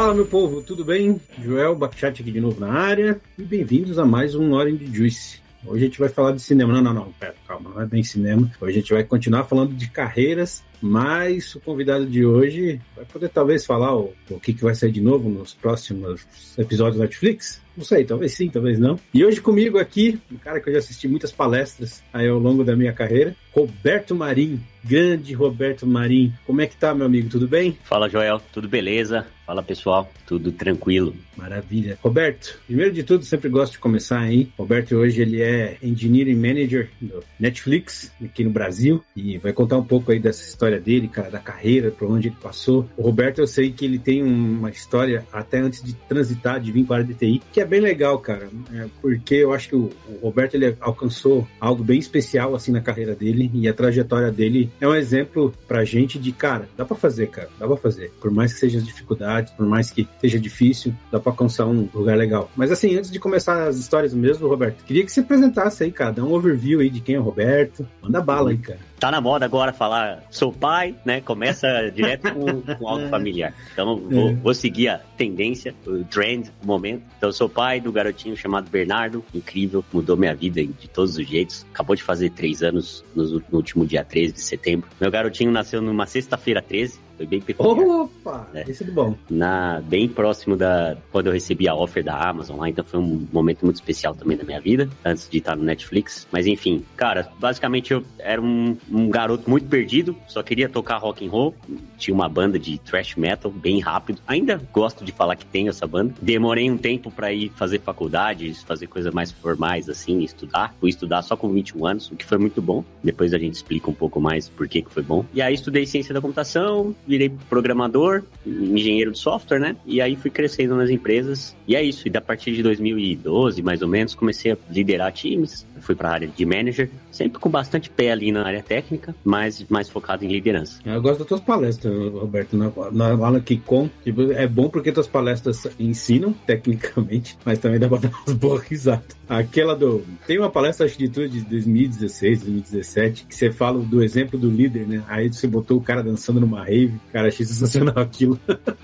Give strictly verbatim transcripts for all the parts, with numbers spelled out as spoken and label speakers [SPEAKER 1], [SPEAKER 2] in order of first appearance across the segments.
[SPEAKER 1] Fala, meu povo, tudo bem? Joel Bacchatti aqui de novo na área e bem-vindos a mais um Orange Juice. Hoje a gente vai falar de cinema. Não, não, não, pera, calma, não é bem cinema. Hoje a gente vai continuar falando de carreiras, mas o convidado de hoje vai poder talvez falar o, o que, que vai sair de novo nos próximos episódios da Netflix. Não sei, talvez sim, talvez não. E hoje comigo aqui, um cara que eu já assisti muitas palestras aí ao longo da minha carreira, Roberto Marim. Grande Roberto Marim. Como é que tá, meu amigo? Tudo bem?
[SPEAKER 2] Fala, Joel. Tudo beleza? Fala, pessoal. Tudo tranquilo.
[SPEAKER 1] Maravilha. Roberto, primeiro de tudo, sempre gosto de começar aí. Roberto hoje ele é Engineering Manager do Netflix, aqui no Brasil, e vai contar um pouco aí dessa história dele, cara, da carreira, por onde ele passou. O Roberto, eu sei que ele tem uma história até antes de transitar, de vir para a área de T I, que é bem legal, cara, é porque eu acho que o, o Roberto, ele alcançou algo bem especial, assim, na carreira dele, e a trajetória dele é um exemplo pra gente de, cara, dá pra fazer, cara, dá pra fazer. Por mais que sejam as dificuldades, por mais que seja difícil, dá pra alcançar um lugar legal. Mas assim, antes de começar as histórias mesmo, Roberto, queria que você apresentasse aí, cara, dá um overview aí de quem é o Roberto. Manda bala aí, cara.
[SPEAKER 2] Tá na moda agora falar sou pai, né? Começa direto com, com algo familiar. Então vou, é. vou seguir a tendência, o trend do momento. Então eu sou pai do garotinho chamado Bernardo, incrível, mudou minha vida de todos os jeitos. Acabou de fazer três anos no, no último dia treze de setembro. Meu garotinho nasceu numa sexta-feira treze. Foi bem peculiar.
[SPEAKER 1] Opa! Né? Isso é bom.
[SPEAKER 2] Na, bem próximo da... Quando eu recebi a offer da Amazon lá, então foi um momento muito especial também da minha vida, antes de estar no Netflix. Mas enfim, cara, basicamente eu era um, um garoto muito perdido, só queria tocar rock and roll. Tinha uma banda de thrash metal bem rápido. Ainda gosto de falar que tenho essa banda. Demorei um tempo pra ir fazer faculdade, fazer coisas mais formais, assim, estudar. Fui estudar só com vinte e um anos, o que foi muito bom. Depois a gente explica um pouco mais por que que foi bom. E aí estudei ciência da computação, virei programador, engenheiro de software, né? E aí fui crescendo nas empresas. E é isso. E a partir de dois mil e doze, mais ou menos, comecei a liderar times. Fui para a área de manager, sempre com bastante pé ali na área técnica, mas mais focado em liderança.
[SPEAKER 1] Eu gosto das tuas palestras, Roberto, na, na aula KickCon. Tipo, é bom porque tuas palestras ensinam tecnicamente, mas também dá pra dar umas boas risadas. Aquela do... Tem uma palestra, acho que de tudo, de dois mil e dezesseis, dois mil e dezessete, que você fala do exemplo do líder, né? Aí você botou o cara dançando numa rave. Cara, achei sensacional aquilo.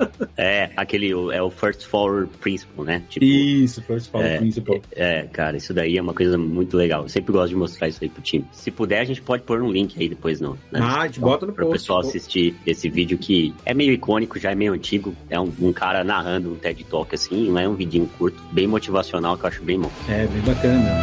[SPEAKER 2] É, aquele, é o First Forward Principle, né?
[SPEAKER 1] Tipo, isso, First Forward
[SPEAKER 2] é,
[SPEAKER 1] Principle.
[SPEAKER 2] É, é, cara, isso daí é uma coisa muito legal. Eu sempre gosto de mostrar isso aí pro time. Se puder, a gente pode pôr um link aí depois, não. Né?
[SPEAKER 1] Ah, a gente bota no post.
[SPEAKER 2] Para o pessoal assistir esse vídeo que é meio icônico, já é meio antigo. É um, um cara narrando um TED Talk assim, não é um vidinho curto, bem motivacional, que eu acho bem bom.
[SPEAKER 1] É, bem bacana.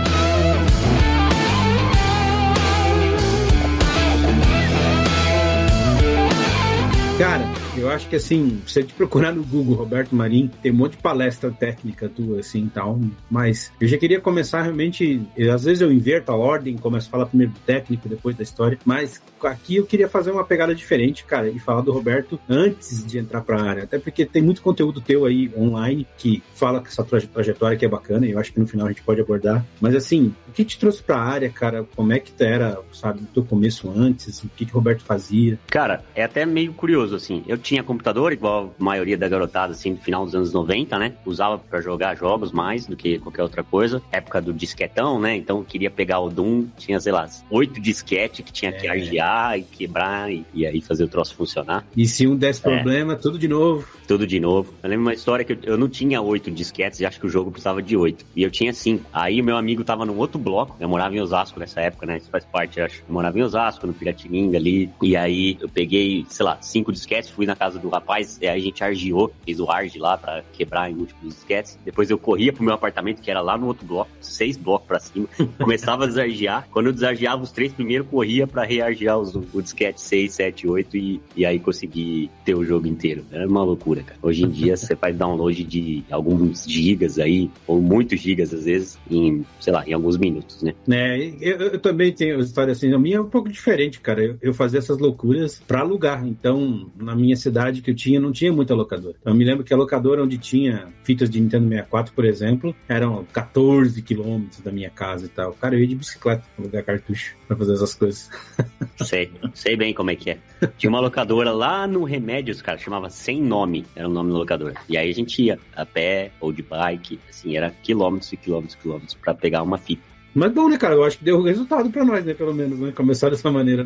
[SPEAKER 1] Cara, eu acho que assim, você te procurar no Google, Roberto Marim, tem um monte de palestra técnica tua, assim, e tal, mas eu já queria começar realmente, eu, às vezes eu inverto a ordem, começo a falar primeiro do técnico, depois da história, mas aqui eu queria fazer uma pegada diferente, cara, e falar do Roberto antes de entrar pra área, até porque tem muito conteúdo teu aí online que fala que essa trajetória que é bacana, e eu acho que no final a gente pode abordar, mas assim, o que te trouxe pra área, cara, como é que tu era, sabe, no teu começo antes, o que que o Roberto fazia?
[SPEAKER 2] Cara, é até meio curioso, assim, eu tinha computador, igual a maioria da garotada, assim, no final dos anos noventa, né? Usava pra jogar jogos mais do que qualquer outra coisa. Época do disquetão, né? Então, queria pegar o Doom, tinha, sei lá, oito disquete que tinha é. que argiar e quebrar e, e aí fazer o troço funcionar.
[SPEAKER 1] E se um desse é. problema, tudo de novo.
[SPEAKER 2] Tudo de novo. Eu lembro uma história que eu, eu não tinha oito disquetes e acho que o jogo precisava de oito. E eu tinha cinco. Aí o meu amigo tava num outro bloco, eu morava em Osasco nessa época, né? Isso faz parte, eu acho. Eu morava em Osasco, no Piratininga ali. E aí eu peguei, sei lá, cinco disquetes, fui na casa do rapaz, e aí a gente argiou, fez o arg lá pra quebrar em múltiplos disquetes. Depois eu corria pro meu apartamento, que era lá no outro bloco, seis blocos pra cima, começava a desargiar. Quando eu desargiava os três primeiro, corria pra reargiar os, o disquete seis, sete, oito e, e aí consegui ter o jogo inteiro. Era uma loucura, cara. Hoje em dia você faz download de alguns gigas aí, ou muitos gigas às vezes, em, sei lá, em alguns minutos, né?
[SPEAKER 1] É, eu, eu também tenho história assim, a minha é um pouco diferente, cara. Eu, eu fazia essas loucuras pra alugar, então na minha cidade que eu tinha, não tinha muita locadora. Então, eu me lembro que a locadora onde tinha fitas de Nintendo sessenta e quatro, por exemplo, eram catorze quilômetros da minha casa e tal. Cara, eu ia de bicicleta pra alugar cartucho pra fazer essas coisas.
[SPEAKER 2] Sei, sei bem como é que é. Tinha uma locadora lá no Remédios, cara, chamava Sem Nome, era o nome da locadora. E aí a gente ia a pé ou de bike, assim, era quilômetros e quilômetros e quilômetros pra pegar uma fita.
[SPEAKER 1] Mas bom, né, cara? Eu acho que deu resultado pra nós, né? Pelo menos, né? Começar dessa maneira, né?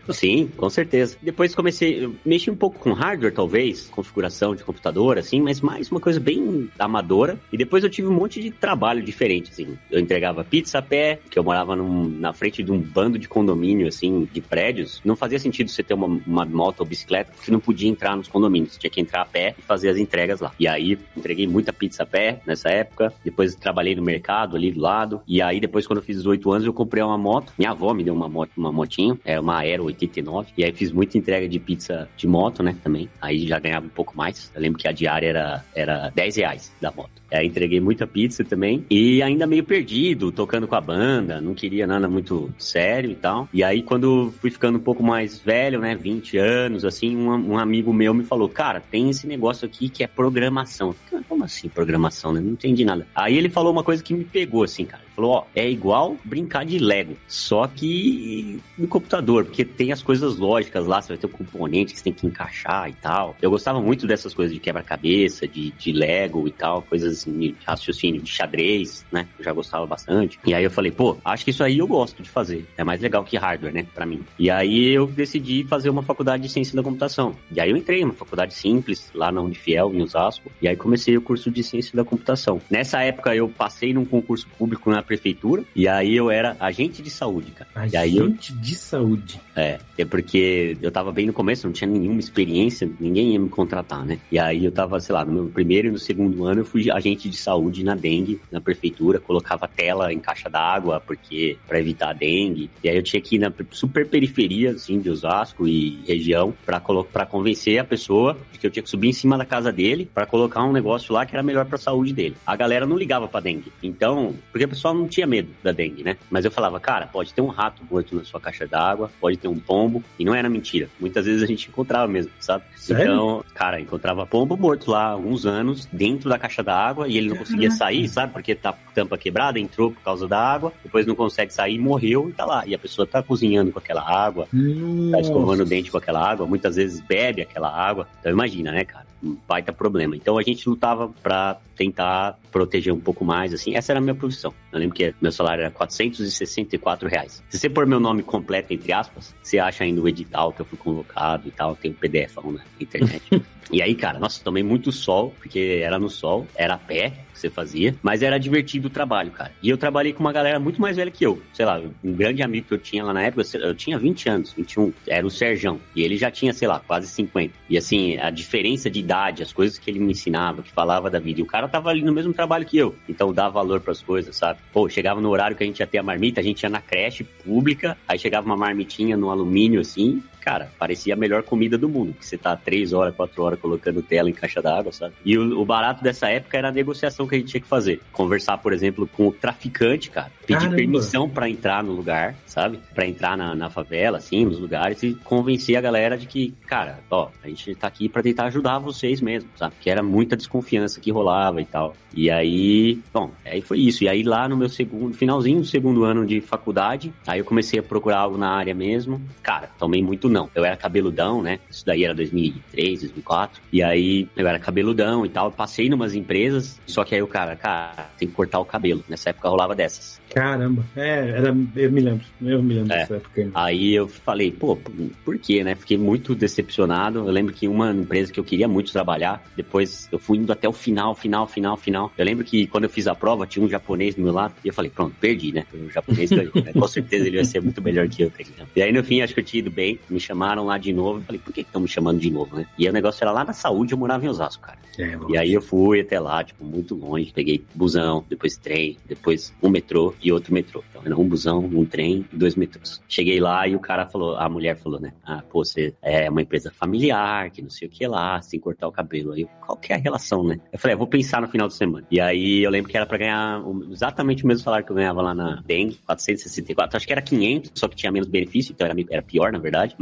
[SPEAKER 2] Sim, com certeza. Depois comecei, eu mexi um pouco com hardware, talvez, configuração de computador, assim, mas mais uma coisa bem amadora. E depois eu tive um monte de trabalho diferente, assim. Eu entregava pizza a pé, que eu morava num, na frente de um bando de condomínio, assim, de prédios. Não fazia sentido você ter uma, uma moto ou bicicleta, porque não podia entrar nos condomínios. Você tinha que entrar a pé e fazer as entregas lá. E aí, entreguei muita pizza a pé nessa época. Depois trabalhei no mercado ali do lado. E aí, depois, quando eu fiz dezoito anos, eu comprei uma moto. Minha avó me deu uma moto, uma motinha. Era uma Aero oitenta e nove. E aí, fiz muita entrega de pizza de moto, né, também. Aí, já ganhava um pouco mais. Eu lembro que a diária era, era dez reais da moto. Aí, entreguei muita pizza também. E ainda meio perdido, tocando com a banda. Não queria nada muito sério e tal. E aí, quando fui ficando um pouco mais velho, né, vinte anos, assim, um, um amigo meu me falou, cara, tem esse negócio aqui que é programação. Eu falei, como assim programação, né? Não entendi nada. Aí ele falou uma coisa que me pegou, assim, cara. Ele falou, ó, é igual brincar de Lego, só que no computador, porque tem as coisas lógicas lá, você vai ter um componente que você tem que encaixar e tal. Eu gostava muito dessas coisas de quebra-cabeça, de, de Lego e tal, coisas assim, de raciocínio, de xadrez, né? Eu já gostava bastante. E aí eu falei, pô, acho que isso aí eu gosto de fazer. É mais legal que hardware, né? Pra mim. E aí eu decidi fazer uma faculdade de ciência da computação. E aí eu entrei numa faculdade simples, lá na Unifiel, em Osasco. E aí comecei o curso de ciência da computação. Nessa época eu passei num concurso público na prefeitura. E aí eu era agente de saúde, cara.
[SPEAKER 1] Agente
[SPEAKER 2] e aí eu...
[SPEAKER 1] de saúde.
[SPEAKER 2] É, é porque eu tava bem no começo, não tinha nenhuma experiência, ninguém ia me contratar, né? E aí eu tava, sei lá, no meu primeiro e no segundo ano eu fui agente de saúde na dengue, na prefeitura, colocava tela em caixa d'água, porque pra evitar a dengue. E aí eu tinha que ir na super periferia, assim, de Osasco e região, pra, colo- pra convencer a pessoa de que eu tinha que subir em cima da casa dele pra colocar um negócio lá que era melhor pra saúde dele. A galera não ligava pra dengue. Então, porque o pessoal não tinha medo da dengue, né? Mas eu falava, cara, pode ter um rato morto na sua caixa d'água, pode ter um pombo, e não era mentira. Muitas vezes a gente encontrava mesmo, sabe?
[SPEAKER 1] Sério?
[SPEAKER 2] Então, cara, encontrava pombo morto lá há alguns anos, dentro da caixa d'água, e ele não conseguia sair, sabe? Porque tá tampa quebrada, entrou por causa da água, depois não consegue sair, morreu e tá lá. E a pessoa tá cozinhando com aquela água,
[SPEAKER 1] Nossa.
[SPEAKER 2] tá escovando o dente com aquela água, muitas vezes bebe aquela água. Então imagina, né, cara? Um baita problema. Então a gente lutava pra tentar proteger um pouco mais, assim. Essa era a minha profissão. Eu lembro que meu salário era quatrocentos e sessenta e quatro reais. Se você pôr meu nome completo, entre aspas, você acha ainda o edital que eu fui convocado e tal, tem um P D F na internet. E aí, cara, nossa, tomei muito sol, porque era no sol, era a pé que você fazia, mas era divertido o trabalho, cara. E eu trabalhei com uma galera muito mais velha que eu. Sei lá, um grande amigo que eu tinha lá na época, eu tinha vinte anos, vinte e um, era o Serjão. E ele já tinha, sei lá, quase cinquenta. E assim, a diferença de idade, as coisas que ele me ensinava, que falava da vida, e o cara tava ali no mesmo trabalho que eu. Então dava valor pras coisas, sabe? Pô, chegava no horário que a gente ia ter a marmita, a gente ia na creche pública, aí chegava uma marmitinha no alumínio, assim, cara, parecia a melhor comida do mundo, porque você tá três horas, quatro horas colocando tela em caixa d'água, sabe? E o, o barato dessa época era a negociação que a gente tinha que fazer. Conversar, por exemplo, com o traficante, cara. Pedir
[SPEAKER 1] Caramba.
[SPEAKER 2] permissão pra entrar no lugar, sabe? Pra entrar na, na favela, assim, nos lugares, e convencer a galera de que, cara, ó, a gente tá aqui pra tentar ajudar vocês mesmo, sabe? Que era muita desconfiança que rolava e tal. E aí, bom, aí foi isso. E aí lá no meu segundo, finalzinho do segundo ano de faculdade, aí eu comecei a procurar algo na área mesmo. Cara, tomei muito não. Eu era cabeludão, né? Isso daí era dois mil e três, dois mil e quatro. E aí eu era cabeludão e tal. Passei numas empresas, só que aí o cara, cara, tem que cortar o cabelo. Nessa época rolava dessas.
[SPEAKER 1] Caramba, é, era, eu me lembro, eu me lembro
[SPEAKER 2] É.
[SPEAKER 1] dessa época.
[SPEAKER 2] Aí eu falei, pô, por quê, né? Fiquei muito decepcionado. Eu lembro que uma empresa que eu queria muito trabalhar, depois eu fui indo até o final, final, final, final. Eu lembro que quando eu fiz a prova, tinha um japonês do meu lado, e eu falei, pronto, perdi, né? O japonês ganhou, né? Com certeza ele vai ser muito melhor que eu. Tá ligado? E aí no fim, acho que eu tinha ido bem, me chamaram lá de novo, eu falei, por que estão me chamando de novo, né? E aí o negócio era lá na saúde, eu morava em Osasco, cara.
[SPEAKER 1] É,
[SPEAKER 2] E aí eu fui até lá, tipo, muito longe, peguei busão, depois trem, depois um metrô e outro metrô. Então era um busão, um trem e dois metrôs. Cheguei lá e o cara falou, a mulher falou, né? Ah, pô, você é uma empresa familiar, que não sei o que lá, sem cortar o cabelo. Aí eu, qual que é a relação, né? Eu falei, ah, vou pensar no final de semana. E aí eu lembro que era pra ganhar exatamente o mesmo salário que eu ganhava lá na Dengue, quatrocentos e sessenta e quatro. Acho que era quinhentos, só que tinha menos benefício, então era, era pior, na verdade. Mas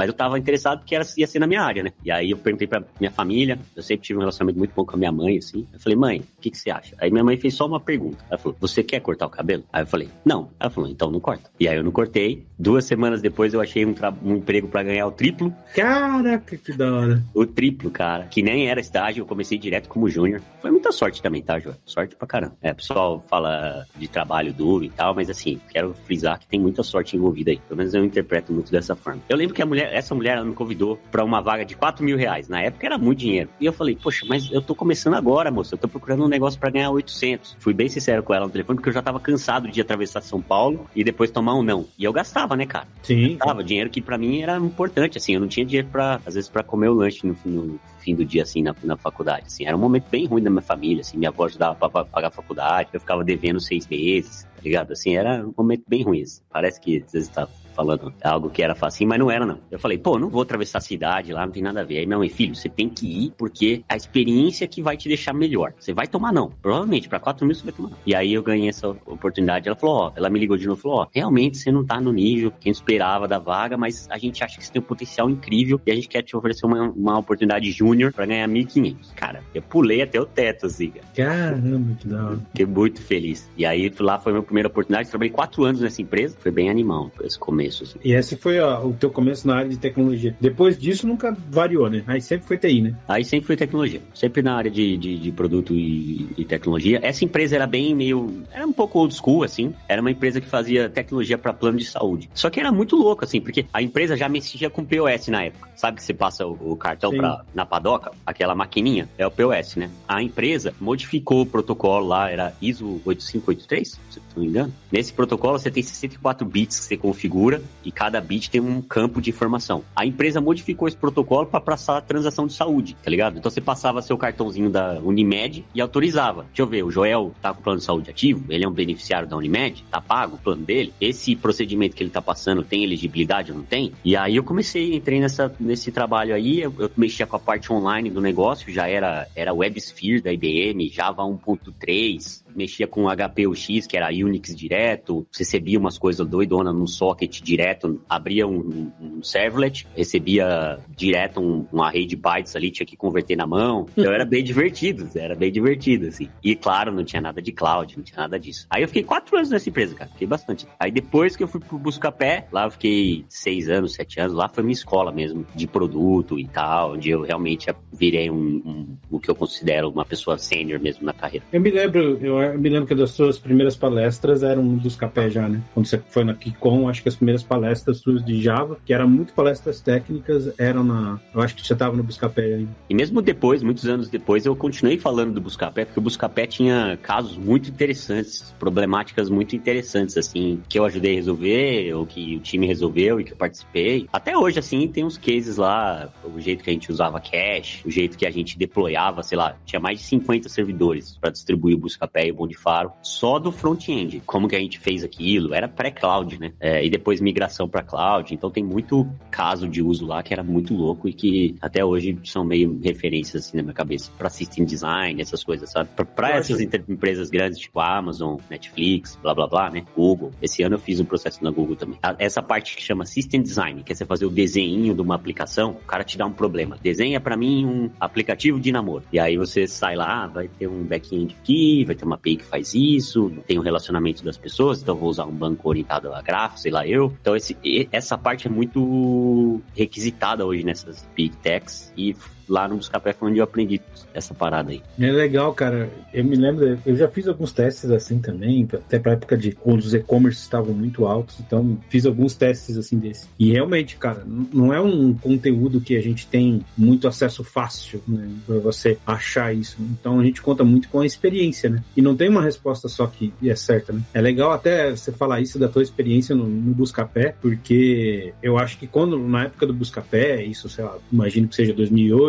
[SPEAKER 2] Mas eu tava interessado porque era, ia ser na minha área, né? E aí eu perguntei pra minha família, eu sempre tive um relacionamento muito bom com a minha mãe, assim. Eu falei, mãe, o que, que você acha? Aí minha mãe fez só uma pergunta. Ela falou, você quer cortar o cabelo? Aí eu falei, não. Ela falou, então não corta. E aí eu não cortei. Duas semanas depois eu achei um, tra- um emprego pra ganhar o triplo.
[SPEAKER 1] Caraca, que da hora.
[SPEAKER 2] O triplo, cara. Que nem era estágio, eu comecei direto como júnior. Foi muita sorte também, tá, João? Sorte pra caramba. É, o pessoal fala de trabalho duro e tal, mas assim, quero frisar que tem muita sorte envolvida aí. Pelo menos eu interpreto muito dessa forma. Eu lembro que a mulher, essa mulher, ela me convidou pra uma vaga de quatro mil reais. Na época era muito dinheiro. E eu falei, poxa, mas eu tô começando agora, moça. Eu tô procurando um negócio pra ganhar oitocentos. Fui bem sincero com ela no telefone, porque eu já tava cansado de atravessar São Paulo e depois tomar um não. E eu gastava, né, cara?
[SPEAKER 1] Sim.
[SPEAKER 2] Gastava dinheiro que pra mim era importante, assim. Eu não tinha dinheiro pra, às vezes, pra comer o lanche no, no fim do dia, assim, na, na faculdade, assim. Era um momento bem ruim da minha família, assim. Minha avó ajudava pra, pra pagar a faculdade. Eu ficava devendo seis meses, tá ligado? Assim, era um momento bem ruim, assim. Parece que, às vezes, tá falando algo que era facinho, mas não era, não. Eu falei, pô, não vou atravessar a cidade lá, não tem nada a ver. Aí minha mãe, filho, você tem que ir porque a experiência que vai te deixar melhor. Você vai tomar não. Provavelmente, pra quatro mil você vai tomar não. E aí eu ganhei essa oportunidade. Ela falou, ó, ela me ligou de novo e falou, ó, realmente você não tá no nível que a gente esperava da vaga, mas a gente acha que você tem um potencial incrível e a gente quer te oferecer uma, uma oportunidade júnior pra ganhar mil e quinhentos. Cara, eu pulei até o teto, assim, cara.
[SPEAKER 1] Caramba, que da hora.
[SPEAKER 2] Fiquei muito feliz. E aí lá foi a minha primeira oportunidade. Trabalhei quatro anos nessa empresa. Foi bem animal esse começo. Assim.
[SPEAKER 1] E esse foi ó, o teu começo na área de tecnologia. Depois disso nunca variou, né? Aí sempre foi T I, né?
[SPEAKER 2] Aí sempre foi tecnologia. Sempre na área de, de, de produto e, e tecnologia. Essa empresa era bem meio... Era um pouco old school, assim. Era uma empresa que fazia tecnologia para plano de saúde. Só que era muito louco, assim, porque a empresa já mexia com P O S na época. Sabe que você passa o, o cartão pra, na padoca? Aquela maquininha? É o P O S, né? A empresa modificou o protocolo lá, era I S O oito cinco oito três, se não me engano. Nesse protocolo você tem sessenta e quatro bits que você configura e cada bit tem um campo de informação. A empresa modificou esse protocolo para passar a transação de saúde, tá ligado? Então você passava seu cartãozinho da Unimed e autorizava. Deixa eu ver, o Joel tá com o plano de saúde ativo? Ele é um beneficiário da Unimed? Tá pago o plano dele? Esse procedimento que ele tá passando tem elegibilidade ou não tem? E aí eu comecei, entrei nessa, nesse trabalho aí, eu, eu mexia com a parte online do negócio, já era, era WebSphere da I B M, Java um ponto três, mexia com H P U X, que era Unix direto, recebia umas coisas doidonas no socket direto, abria um, um servlet, recebia direto um, um array de bytes ali, tinha que converter na mão. Então era bem divertido, era bem divertido, assim. E claro, não tinha nada de cloud, não tinha nada disso. Aí eu fiquei quatro anos nessa empresa, cara, fiquei bastante. Aí depois que eu fui pro Buscapé, lá eu fiquei seis anos, sete anos, lá foi minha escola mesmo, de produto e tal, onde eu realmente virei um, um, o que eu considero uma pessoa sênior mesmo na carreira.
[SPEAKER 1] Eu me lembro, eu Eu me lembro que das suas primeiras palestras eram no Buscapé já, né? Quando você foi na KiCom, acho que as primeiras palestras suas de Java, que eram muito palestras técnicas, eram na... Eu acho que você estava no Buscapé ainda.
[SPEAKER 2] E mesmo depois, muitos anos depois, eu continuei falando do Buscapé, porque o Buscapé tinha casos muito interessantes, problemáticas muito interessantes, assim, que eu ajudei a resolver, ou que o time resolveu e que eu participei. Até hoje, assim, tem uns cases lá, o jeito que a gente usava cache, o jeito que a gente deployava, sei lá, tinha mais de cinquenta servidores para distribuir o Buscapé e o Bom de Faro, só do front-end. Como que a gente fez aquilo? Era pré-cloud, né? É, e depois migração para cloud. Então tem muito caso de uso lá que era muito louco e que até hoje são meio referências assim na minha cabeça para system design, essas coisas, sabe? Para essas inter- empresas grandes tipo Amazon, Netflix, blá blá blá, né? Google. Esse ano eu fiz um processo na Google também. Essa parte que chama system design, que é você fazer o desenho de uma aplicação, o cara te dá um problema. Desenha para mim um aplicativo de namoro. E aí você sai lá, vai ter um back-end aqui, vai ter uma A P I que faz isso, tem um relacionamento das pessoas, então eu vou usar um banco orientado a gráfico, sei lá eu. Então esse, essa parte é muito requisitada hoje nessas Big Techs e lá no Buscapé foi onde eu aprendi essa parada aí.
[SPEAKER 1] É legal, cara. Eu me lembro, eu já fiz alguns testes assim também, até pra época de quando os e-commerce estavam muito altos, então fiz alguns testes assim desse. E realmente, cara, não é um conteúdo que a gente tem muito acesso fácil, né, pra você achar isso. Então a gente conta muito com a experiência, né? E não tem uma resposta só que é certa, né? É legal até você falar isso da tua experiência no, no Buscapé, porque eu acho que quando, na época do Buscapé, isso, sei lá, imagino que seja dois mil e oito,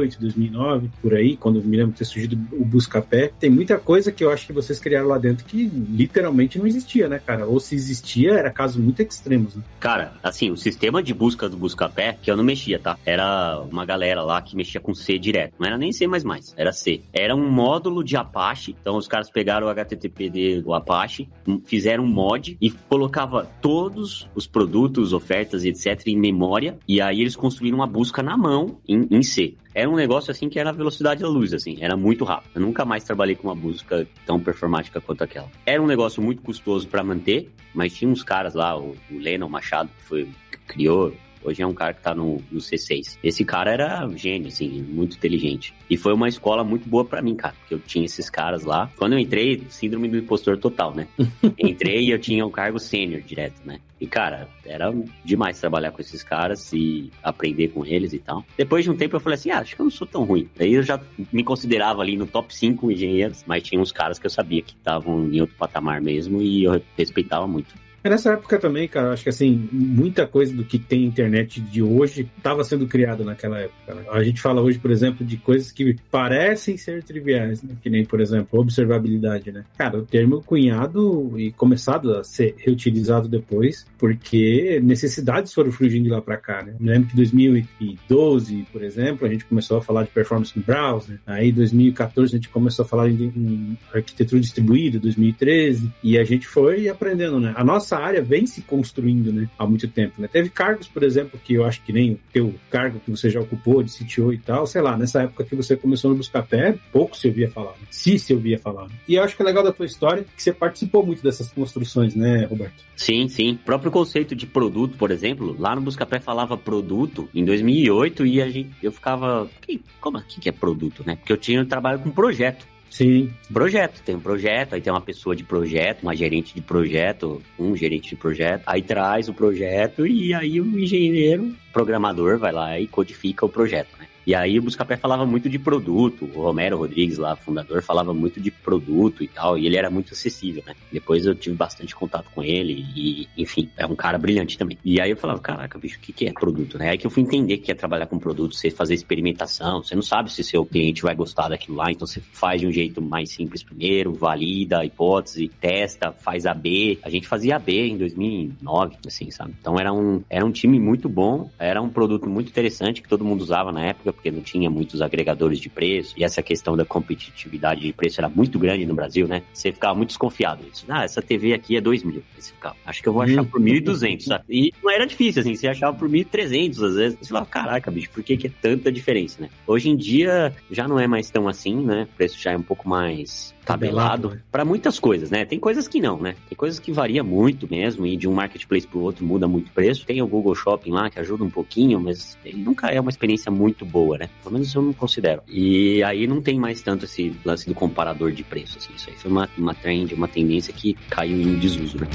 [SPEAKER 1] oito, dois mil e nove, por aí, quando me lembro de ter surgido o Buscapé. Tem muita coisa que eu acho que vocês criaram lá dentro que literalmente não existia, né, cara? Ou se existia, era casos muito extremos, né?
[SPEAKER 2] Cara, assim, o sistema de busca do Buscapé, que eu não mexia, tá? Era uma galera lá que mexia com C direto. Não era nem C++, era C. Era um módulo de Apache, então os caras pegaram o H T T P D do Apache, fizeram um mod e colocava todos os produtos, ofertas e etcétera em memória, e aí eles construíram uma busca na mão em, em C. Era um negócio assim que era a velocidade da luz, assim, era muito rápido. Eu nunca mais trabalhei com uma busca tão performática quanto aquela. Era um negócio muito custoso para manter, mas tinha uns caras lá, o, o Lennon Machado, que foi que criou. Hoje é um cara que tá no, no C seis. Esse cara era gênio, assim, muito inteligente. E foi uma escola muito boa pra mim, cara, porque eu tinha esses caras lá. Quando eu entrei, síndrome do impostor total, né? Entrei e eu tinha um cargo sênior direto, né? E, cara, era demais trabalhar com esses caras e aprender com eles e tal. Depois de um tempo eu falei assim, ah, acho que eu não sou tão ruim. Daí eu já me considerava ali no top cinco engenheiros, mas tinha uns caras que eu sabia que estavam em outro patamar mesmo e eu respeitava muito.
[SPEAKER 1] Nessa época também, cara, acho que assim, muita coisa do que tem internet de hoje estava sendo criada naquela época, né? A gente fala hoje, por exemplo, de coisas que parecem ser triviais, né? Que nem, por exemplo, observabilidade, né? Cara, o termo cunhado e começado a ser reutilizado depois, porque necessidades foram surgindo de lá para cá, né? Eu me lembro que em dois mil e doze, por exemplo, a gente começou a falar de performance no browser, aí em dois mil e catorze a gente começou a falar em, em arquitetura distribuída, dois mil e treze, e a gente foi aprendendo, né? A nossa Essa área vem se construindo, né, há muito tempo, né? Teve cargos, por exemplo, que eu acho que nem o teu cargo que você já ocupou de C T O e tal, sei lá, nessa época que você começou no Buscapé, pouco se ouvia falar, né? Se se ouvia falar. Né? E eu acho que é legal da tua história que você participou muito dessas construções, né, Roberto?
[SPEAKER 2] Sim, sim. O próprio conceito de produto, por exemplo, lá no Buscapé falava produto em dois mil e oito e a gente, eu ficava, como aqui que é produto, né? Porque eu tinha um trabalho com projeto.
[SPEAKER 1] Sim.
[SPEAKER 2] Projeto, tem um projeto, aí tem uma pessoa de projeto, uma gerente de projeto, um gerente de projeto, aí traz o projeto e aí o engenheiro, programador vai lá e codifica o projeto, né? E aí o Buscapé falava muito de produto, o Romero Rodrigues lá, fundador, falava muito de produto e tal, e ele era muito acessível, né? Depois eu tive bastante contato com ele e, enfim, é um cara brilhante também. E aí eu falava, caraca, bicho, o que, que é produto, né? Aí que eu fui entender que é trabalhar com produto, você fazer experimentação, você não sabe se seu cliente vai gostar daquilo lá, então você faz de um jeito mais simples primeiro, valida a hipótese, testa, faz A B. A gente fazia A B em dois mil e nove, assim, sabe? Então era um, era um time muito bom, era um produto muito interessante que todo mundo usava na época, porque não tinha muitos agregadores de preço, e essa questão da competitividade de preço era muito grande no Brasil, né? Você ficava muito desconfiado disso. Ah, essa T V aqui é dois mil. Você ficava, acho que eu vou achar por mil e duzentos, sabe? E não era difícil, assim, você achava por mil e trezentos às vezes. Você falava, caraca, bicho, por que que é tanta diferença, né? Hoje em dia já não é mais tão assim, né? O preço já é um pouco mais tabelado para muitas coisas, né? Tem coisas que não, né? Tem coisas que varia muito mesmo e de um marketplace pro outro muda muito o preço. Tem o Google Shopping lá que ajuda um pouquinho, mas ele nunca é uma experiência muito boa, né? Pelo menos eu não considero. E aí não tem mais tanto esse lance do comparador de preço, assim. Isso aí foi uma, uma trend, uma tendência que caiu em desuso, né?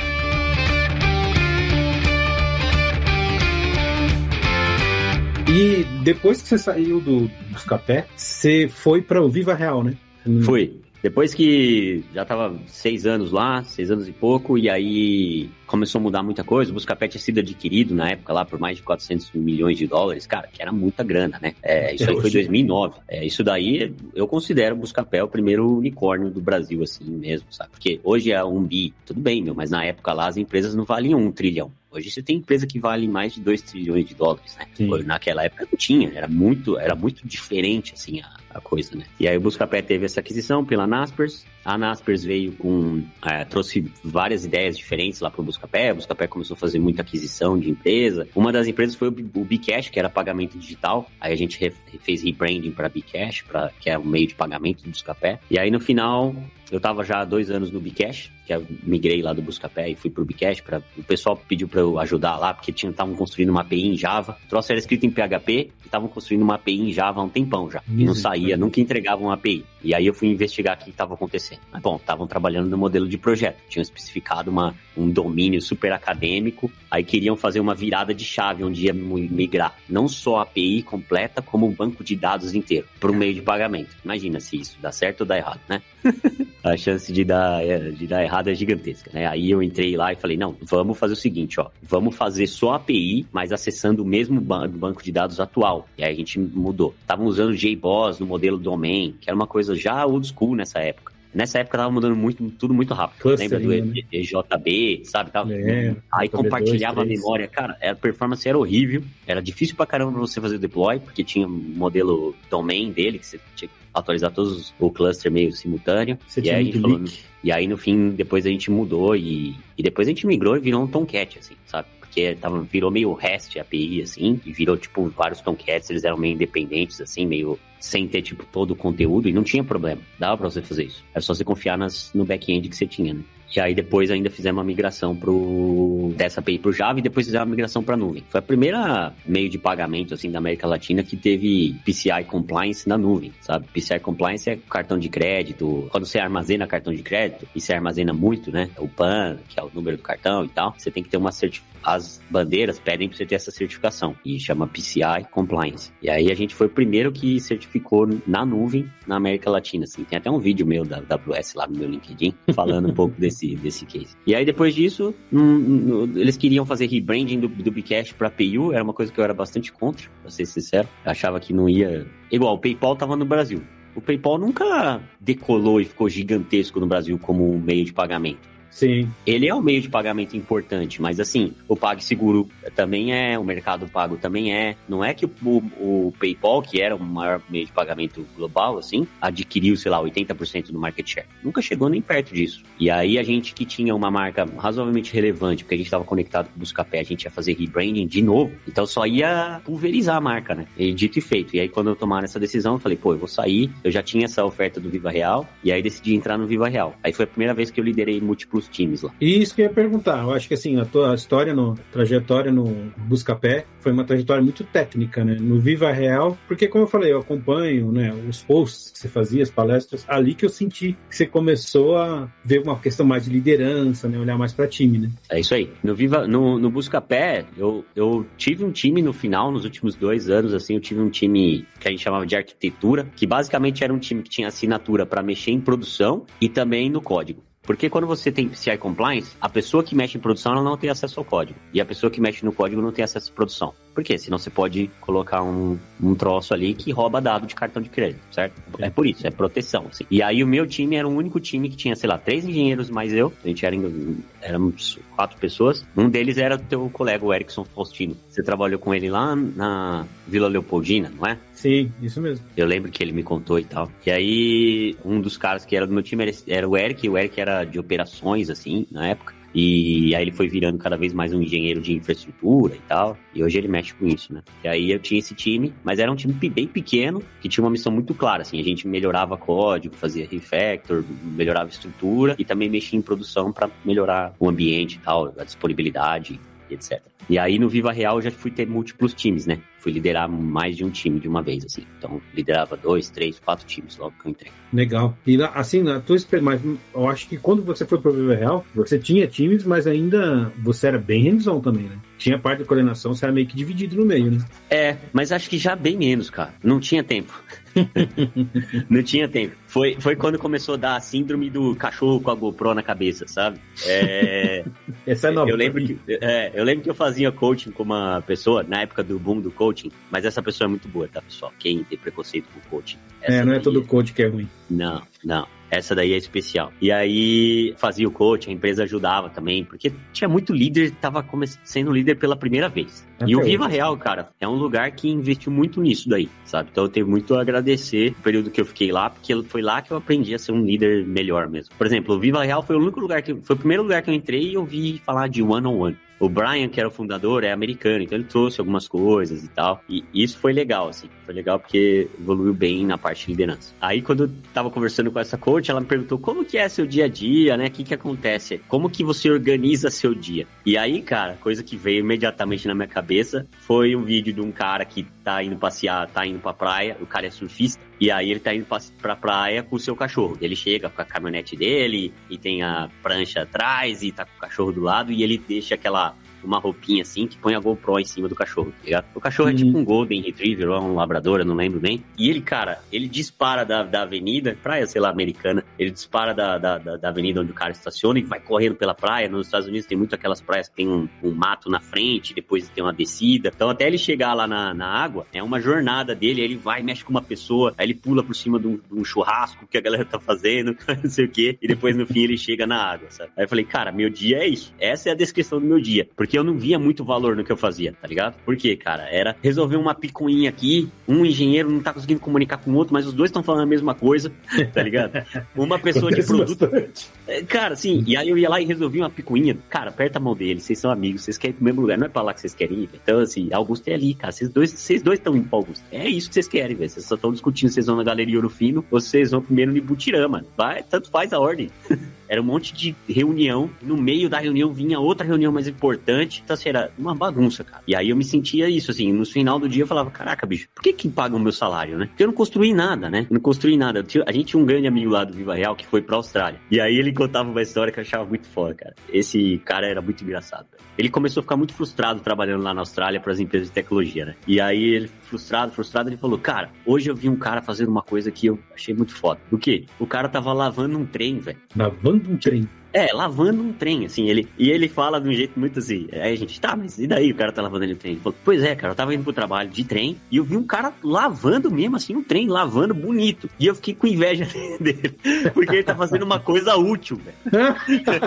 [SPEAKER 1] E depois que você saiu do Buscapé, você foi para o Viva Real, né?
[SPEAKER 2] Foi. Depois que já tava seis anos lá, seis anos e pouco, e aí começou a mudar muita coisa. O Buscapé tinha sido adquirido na época lá por mais de quatrocentos milhões de dólares, cara, que era muita grana, né? É, isso aí foi dois mil e nove. É, isso daí eu considero o Buscapé o primeiro unicórnio do Brasil, assim mesmo, sabe? Porque hoje é um bi, tudo bem, meu, mas na época lá as empresas não valiam um trilhão. Hoje você tem empresa que vale mais de dois trilhões de dólares, né? Sim. Naquela época não tinha, era muito, era muito diferente, assim, a, a coisa, né? E aí o Buscapé teve essa aquisição pela Naspers. A Naspers veio com, é, trouxe várias ideias diferentes lá pro Buscapé. O Buscapé começou a fazer muita aquisição de empresa. Uma das empresas foi o, o Bcash, que era pagamento digital. Aí a gente re, fez rebranding para Bcash, pra, que é o meio de pagamento do Buscapé. E aí no final, eu tava já há dois anos no Bcash, que eu migrei lá do Buscapé e fui pro Bcash. Pra, o pessoal pediu para eu ajudar lá, porque estavam construindo uma A P I em Java. O troço era escrito em P H P e estavam construindo uma A P I em Java há um tempão já. E não saía, nunca entregavam uma A P I. E aí eu fui investigar o que estava acontecendo. Mas, bom, estavam trabalhando no modelo de projeto. Tinham especificado uma, um domínio super acadêmico. Aí queriam fazer uma virada de chave onde ia migrar não só a A P I completa, como o banco de dados inteiro para o meio de pagamento. Imagina se isso dá certo ou dá errado, né? A chance de dar, de dar errado é gigantesca, né? Aí eu entrei lá e falei, não, vamos fazer o seguinte, ó, vamos fazer só a A P I, mas acessando o mesmo ban- banco de dados atual. E aí a gente mudou. Estavam usando J B O S no modelo domain, que era uma coisa já old school nessa época. Nessa época tava mudando muito, tudo muito rápido.
[SPEAKER 1] Cluster,
[SPEAKER 2] Lembra do
[SPEAKER 1] né?
[SPEAKER 2] E J B, sabe? Tava,
[SPEAKER 1] É,
[SPEAKER 2] aí
[SPEAKER 1] J B dois,
[SPEAKER 2] compartilhava
[SPEAKER 1] três.
[SPEAKER 2] a memória. Cara, a performance era horrível. Era difícil pra caramba pra você fazer o deploy, porque tinha um modelo domain dele, que você tinha que atualizar todos o cluster meio simultâneo.
[SPEAKER 1] Você
[SPEAKER 2] e
[SPEAKER 1] tinha
[SPEAKER 2] aí a
[SPEAKER 1] muito
[SPEAKER 2] gente falou,
[SPEAKER 1] leak.
[SPEAKER 2] e aí no fim, depois a gente mudou e, e depois a gente migrou e virou um Tomcat, assim, sabe? Porque tava, virou meio REST A P I, assim, e virou, tipo, vários Tomcats, eles eram meio independentes, assim, meio sem ter, tipo, todo o conteúdo, e não tinha problema, dava pra você fazer isso. Era só você confiar nas, no back-end que você tinha, né? E aí depois ainda fizemos uma migração pro, dessa A P I pro Java e depois fizemos uma migração pra nuvem. Foi a primeira meio de pagamento, assim, da América Latina que teve P C I Compliance na nuvem, sabe? P C I Compliance é cartão de crédito. Quando você armazena cartão de crédito, e você armazena muito, né? O P A N, que é o número do cartão e tal, você tem que ter uma certificação. As bandeiras pedem pra você ter essa certificação e chama P C I Compliance. E aí a gente foi o primeiro que certificou na nuvem na América Latina, assim. Tem até um vídeo meu da A W S lá no meu LinkedIn falando um pouco desse, desse case. E aí depois disso, hum, eles queriam fazer rebranding do, do Bcash pra P I U, era uma coisa que eu era bastante contra, pra ser sincero. Eu achava que não ia... Igual, o PayPal tava no Brasil. O PayPal nunca decolou e ficou gigantesco no Brasil como um meio de pagamento.
[SPEAKER 1] Sim.
[SPEAKER 2] Ele é um meio de pagamento importante, mas assim, o PagSeguro também é, o Mercado Pago também é. Não é que o, o, o PayPal, que era o maior meio de pagamento global, assim, adquiriu, sei lá, oitenta por cento do market share. Nunca chegou nem perto disso. E aí a gente que tinha uma marca razoavelmente relevante, porque a gente estava conectado com o Buscapé, a gente ia fazer rebranding de novo, então só ia pulverizar a marca, né? E dito e feito. E aí quando eu tomaram essa decisão, eu falei, pô, eu vou sair, eu já tinha essa oferta do Viva Real, e aí decidi entrar no Viva Real. Aí foi a primeira vez que eu liderei múltiplos times lá.
[SPEAKER 1] E isso que eu ia perguntar, eu acho que assim, a tua história, no, trajetória no Buscapé foi uma trajetória muito técnica, né? No Viva Real, porque como eu falei, eu acompanho, né, os posts que você fazia, as palestras, ali que eu senti que você começou a ver uma questão mais de liderança, né, olhar mais para time, né?
[SPEAKER 2] É isso aí. No Viva, no, no Buscapé, eu, eu tive um time no final, nos últimos dois anos, assim, eu tive um time que a gente chamava de arquitetura, que basicamente era um time que tinha assinatura para mexer em produção e também no código. Porque quando você tem P C I Compliance, a pessoa que mexe em produção ela não tem acesso ao código. E a pessoa que mexe no código não tem acesso à produção. Por quê? Senão você pode colocar um, um troço ali que rouba dado de cartão de crédito, certo? É por isso, é proteção. Assim. E aí o meu time era o único time que tinha, sei lá, três engenheiros mais eu. A gente era, éramos quatro pessoas. Um deles era o teu colega, o Erickson Faustino. Você trabalhou com ele lá na Vila Leopoldina, não é?
[SPEAKER 1] Sim, isso mesmo.
[SPEAKER 2] Eu lembro que ele me contou e tal. E aí, um dos caras que era do meu time era, era o Eric. O Eric era de operações, assim, na época. E aí ele foi virando cada vez mais um engenheiro de infraestrutura e tal. E hoje ele mexe com isso, né? E aí eu tinha esse time, mas era um time bem pequeno, que tinha uma missão muito clara, assim. A gente melhorava código, fazia refactor, melhorava estrutura e também mexia em produção para melhorar o ambiente e tal, a disponibilidade e etcétera. E aí no Viva Real eu já fui ter múltiplos times, né? Fui liderar mais de um time de uma vez, assim. Então, liderava dois, três, quatro times logo que eu entrei.
[SPEAKER 1] Legal. E assim, na tua experiência, eu acho que quando você foi pro Viva Real, você tinha times, mas ainda você era bem hands-on também, né? Tinha parte da coordenação, você era meio que dividido no meio, né?
[SPEAKER 2] É, mas acho que já bem menos, cara. Não tinha tempo. Não tinha tempo. Foi, foi quando começou a dar a síndrome do cachorro com a GoPro na cabeça, sabe? É...
[SPEAKER 1] Essa é nova.
[SPEAKER 2] Eu lembro, que, é, eu lembro que eu fazia coaching com uma pessoa, na época do boom do coaching, mas essa pessoa é muito boa, tá, pessoal? Quem tem preconceito com coaching?
[SPEAKER 1] É, não é todo coach que é ruim.
[SPEAKER 2] Não, não. Essa daí é especial. E aí fazia o coach, a empresa ajudava também, porque tinha muito líder que tava sendo líder pela primeira vez. Até e o Viva Real, cara, é um lugar que investiu muito nisso daí, sabe? Então eu tenho muito a agradecer o período que eu fiquei lá, porque foi lá que eu aprendi a ser um líder melhor mesmo. Por exemplo, o Viva Real foi o único lugar que... Foi o primeiro lugar que eu entrei e ouvi falar de one-on-one. O Brian, que era o fundador, é americano, então ele trouxe algumas coisas e tal. E isso foi legal, assim. Foi legal porque evoluiu bem na parte de liderança. Aí, quando eu tava conversando com essa coach, ela me perguntou como que é seu dia a dia, né? O que que acontece? Como que você organiza seu dia? E aí, cara, coisa que veio imediatamente na minha cabeça foi um vídeo de um cara que tá indo passear, tá indo pra praia. O cara é surfista. E aí ele tá indo pra, pra praia com o seu cachorro. Ele chega com a caminhonete dele e tem a prancha atrás e tá com o cachorro do lado e ele deixa aquela uma roupinha assim que põe a GoPro em cima do cachorro, tá ligado? O cachorro uhum. é tipo um Golden Retriever ou um Labrador, eu não lembro bem. E ele, cara, ele dispara da, da avenida, praia, sei lá, americana, ele dispara da, da, da, da avenida onde o cara estaciona e vai correndo pela praia. Nos Estados Unidos tem muito aquelas praias que tem um, um mato na frente, depois tem uma descida. Então até ele chegar lá na, na água, é uma jornada dele, aí ele vai, mexe com uma pessoa, aí ele pula por cima de um, de um churrasco que a galera tá fazendo, não sei o quê, e depois no fim ele chega na água, sabe? Aí eu falei, cara, meu dia é isso. Essa é a descrição do meu dia. Porque eu não via muito valor no que eu fazia, tá ligado? Por quê, cara? Era resolver uma picuinha aqui, um engenheiro não tá conseguindo comunicar com o outro, mas os dois estão falando a mesma coisa, tá ligado? Uma pessoa de produto... Cara, assim, e aí eu ia lá e resolvi uma picuinha. Cara, aperta a mão dele, vocês são amigos, vocês querem ir pro mesmo lugar, não é pra lá que vocês querem ir, velho. Então, assim, Augusto é ali, cara. Vocês dois vocês dois estão indo pra Augusto. É isso que vocês querem, velho. Vocês só estão discutindo se vocês vão na Galeria Ouro Fino ou se vocês vão primeiro no Ibutirama. Vai, tanto faz a ordem. Era um monte de reunião. No meio da reunião vinha outra reunião mais importante. Então, assim, era uma bagunça, cara. E aí eu me sentia isso, assim. No final do dia eu falava, caraca, bicho, por que que pagam o meu salário, né? Porque eu não construí nada, né? Eu não construí nada. A gente tinha um grande amigo lá do Viva Real que foi pra Austrália. E aí ele contava uma história que eu achava muito foda, cara. Esse cara era muito engraçado, velho. Ele começou a ficar muito frustrado trabalhando lá na Austrália para as empresas de tecnologia, né? E aí ele, frustrado, frustrado, ele falou, cara, hoje eu vi um cara fazendo uma coisa que eu achei muito foda. O quê? O cara tava lavando um trem, velho.
[SPEAKER 1] Lavando um trem?
[SPEAKER 2] É, lavando um trem, assim, ele, e ele fala de um jeito muito assim, aí a gente, tá, mas e daí o cara tá lavando ele trem? Ele falou, pois é, cara, eu tava indo pro trabalho de trem e eu vi um cara lavando mesmo, assim, um trem, lavando bonito, e eu fiquei com inveja dele, porque ele tá fazendo uma coisa útil, velho.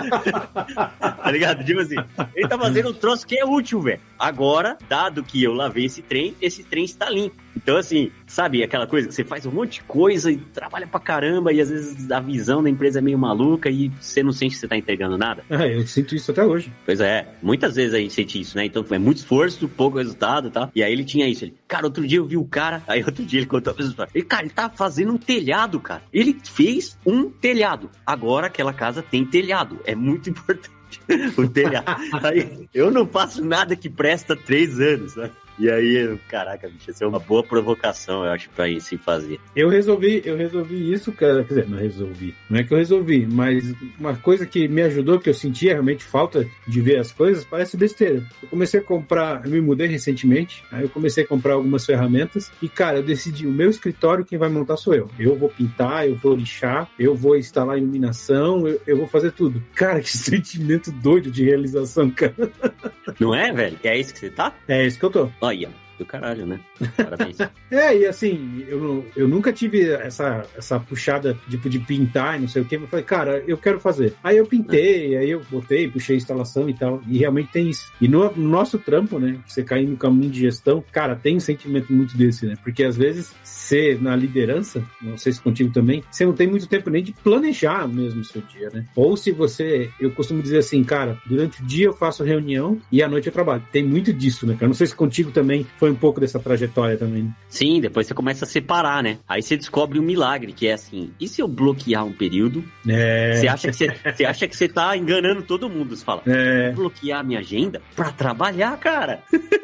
[SPEAKER 2] Tá ligado? Tipo assim, ele tá fazendo um troço que é útil, velho. Agora, dado que eu lavei esse trem, esse trem está limpo. Então, assim, sabe aquela coisa que você faz um monte de coisa e trabalha pra caramba e às vezes a visão da empresa é meio maluca e você não sente que você tá entregando nada?
[SPEAKER 1] Ah, eu sinto isso até hoje.
[SPEAKER 2] Pois é, muitas vezes a gente sente isso, né? Então é muito esforço, pouco resultado e tal. E aí ele tinha isso, ele, cara, outro dia eu vi o cara, aí outro dia ele contou a mesma história. Ele, cara, ele tá fazendo um telhado, cara. Ele fez um telhado. Agora aquela casa tem telhado. É muito importante o telhado. Aí, eu não faço nada que presta três anos, sabe? E aí, caraca, bicho, essa é uma boa provocação, eu acho, pra ir se fazer.
[SPEAKER 1] Eu resolvi, eu resolvi isso, cara, quer dizer, não resolvi, não é que eu resolvi, mas uma coisa que me ajudou, que eu sentia realmente falta de ver as coisas, parece besteira. Eu comecei a comprar, eu me mudei recentemente, aí eu comecei a comprar algumas ferramentas e, cara, eu decidi, o meu escritório quem vai montar sou eu. Eu vou pintar, eu vou lixar, eu vou instalar iluminação, eu, eu vou fazer tudo. Cara, que sentimento doido de realização, cara.
[SPEAKER 2] Não é, velho? É isso que você tá?
[SPEAKER 1] É isso que eu tô.
[SPEAKER 2] Olha, do caralho, né? Parabéns.
[SPEAKER 1] É, e assim, eu, eu nunca tive essa, essa puxada tipo, de pintar e não sei o que, mas eu falei, cara, eu quero fazer. Aí eu pintei, é. aí eu botei, puxei a instalação e tal, e realmente tem isso. E no, no nosso trampo, né, você cair no caminho de gestão, cara, tem um sentimento muito desse, né? Porque às vezes, você na liderança, não sei se contigo também, você não tem muito tempo nem de planejar mesmo o seu dia, né? Ou se você, eu costumo dizer assim, cara, durante o dia eu faço reunião e à noite eu trabalho. Tem muito disso, né, cara? Não sei se contigo também foi um pouco dessa trajetória também.
[SPEAKER 2] Sim, depois você começa a separar, né? Aí você descobre um milagre, que é assim, e se eu bloquear um período? É. Você acha que você, você acha que você tá enganando todo mundo, você fala, é. Vou bloquear a minha agenda pra trabalhar, cara.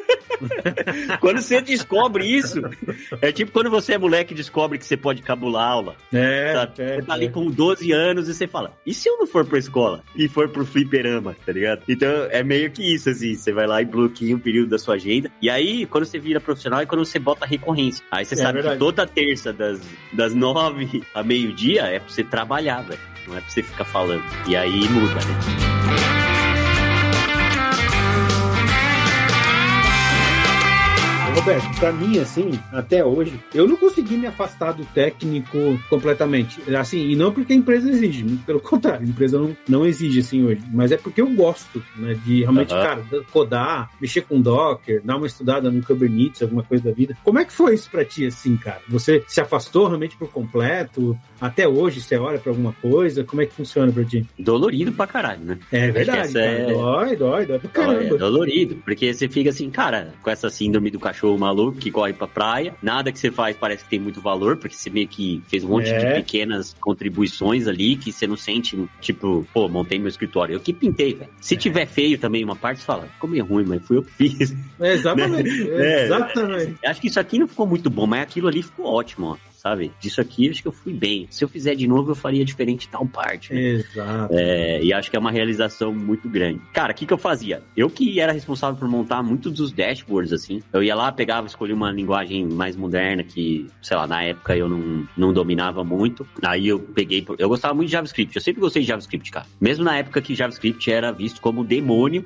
[SPEAKER 2] Quando você descobre isso, é tipo quando você é moleque e descobre que você pode cabular aula. É, sabe? é Você tá ali é. com doze anos e você fala, e se eu não for pra escola? E for pro fliperama, tá ligado? Então é meio que isso, assim, você vai lá e bloqueia um período da sua agenda, e aí, quando você vira profissional, é quando você bota recorrência. Aí você é, sabe verdade. que toda terça, das, das nove a meio-dia, é pra você trabalhar, velho. Não é pra você ficar falando. E aí muda, né?
[SPEAKER 1] Roberto, pra mim, assim, até hoje, eu não consegui me afastar do técnico completamente. Assim, e não porque a empresa exige, pelo contrário, a empresa não, não exige assim hoje, mas é porque eu gosto, né, de realmente, uhum. cara, codar, mexer com Docker, dar uma estudada no Kubernetes, alguma coisa da vida. Como é que foi isso pra ti, assim, cara? Você se afastou realmente por completo? Até hoje, você olha pra alguma coisa? Como é que funciona pra ti?
[SPEAKER 2] Dolorido pra caralho, né?
[SPEAKER 1] É verdade, cara. É... Dói, dói, dói pra caramba.
[SPEAKER 2] É dolorido, porque você fica assim, cara, com essa síndrome do cachorro maluco que corre pra praia, nada que você faz parece que tem muito valor, porque você meio que fez um monte é. de pequenas contribuições ali que você não sente, tipo, pô, montei meu escritório, eu que pintei, velho. Se é. tiver feio também uma parte, você fala, ficou meio ruim, mas fui eu que fiz.
[SPEAKER 1] É, exatamente,
[SPEAKER 2] né?
[SPEAKER 1] exatamente.
[SPEAKER 2] É, acho que isso aqui não ficou muito bom, mas aquilo ali ficou ótimo, ó. sabe? Disso aqui, acho que eu fui bem. Se eu fizer de novo, eu faria diferente tal parte. Né?
[SPEAKER 1] Exato.
[SPEAKER 2] É, e acho que é uma realização muito grande. Cara, o que que eu fazia? Eu que era responsável por montar muitos dos dashboards, assim. Eu ia lá, pegava, escolhia uma linguagem mais moderna que, sei lá, na época eu não, não dominava muito. Aí eu peguei... Eu gostava muito de JavaScript. Eu sempre gostei de JavaScript, cara. Mesmo na época que JavaScript era visto como demônio.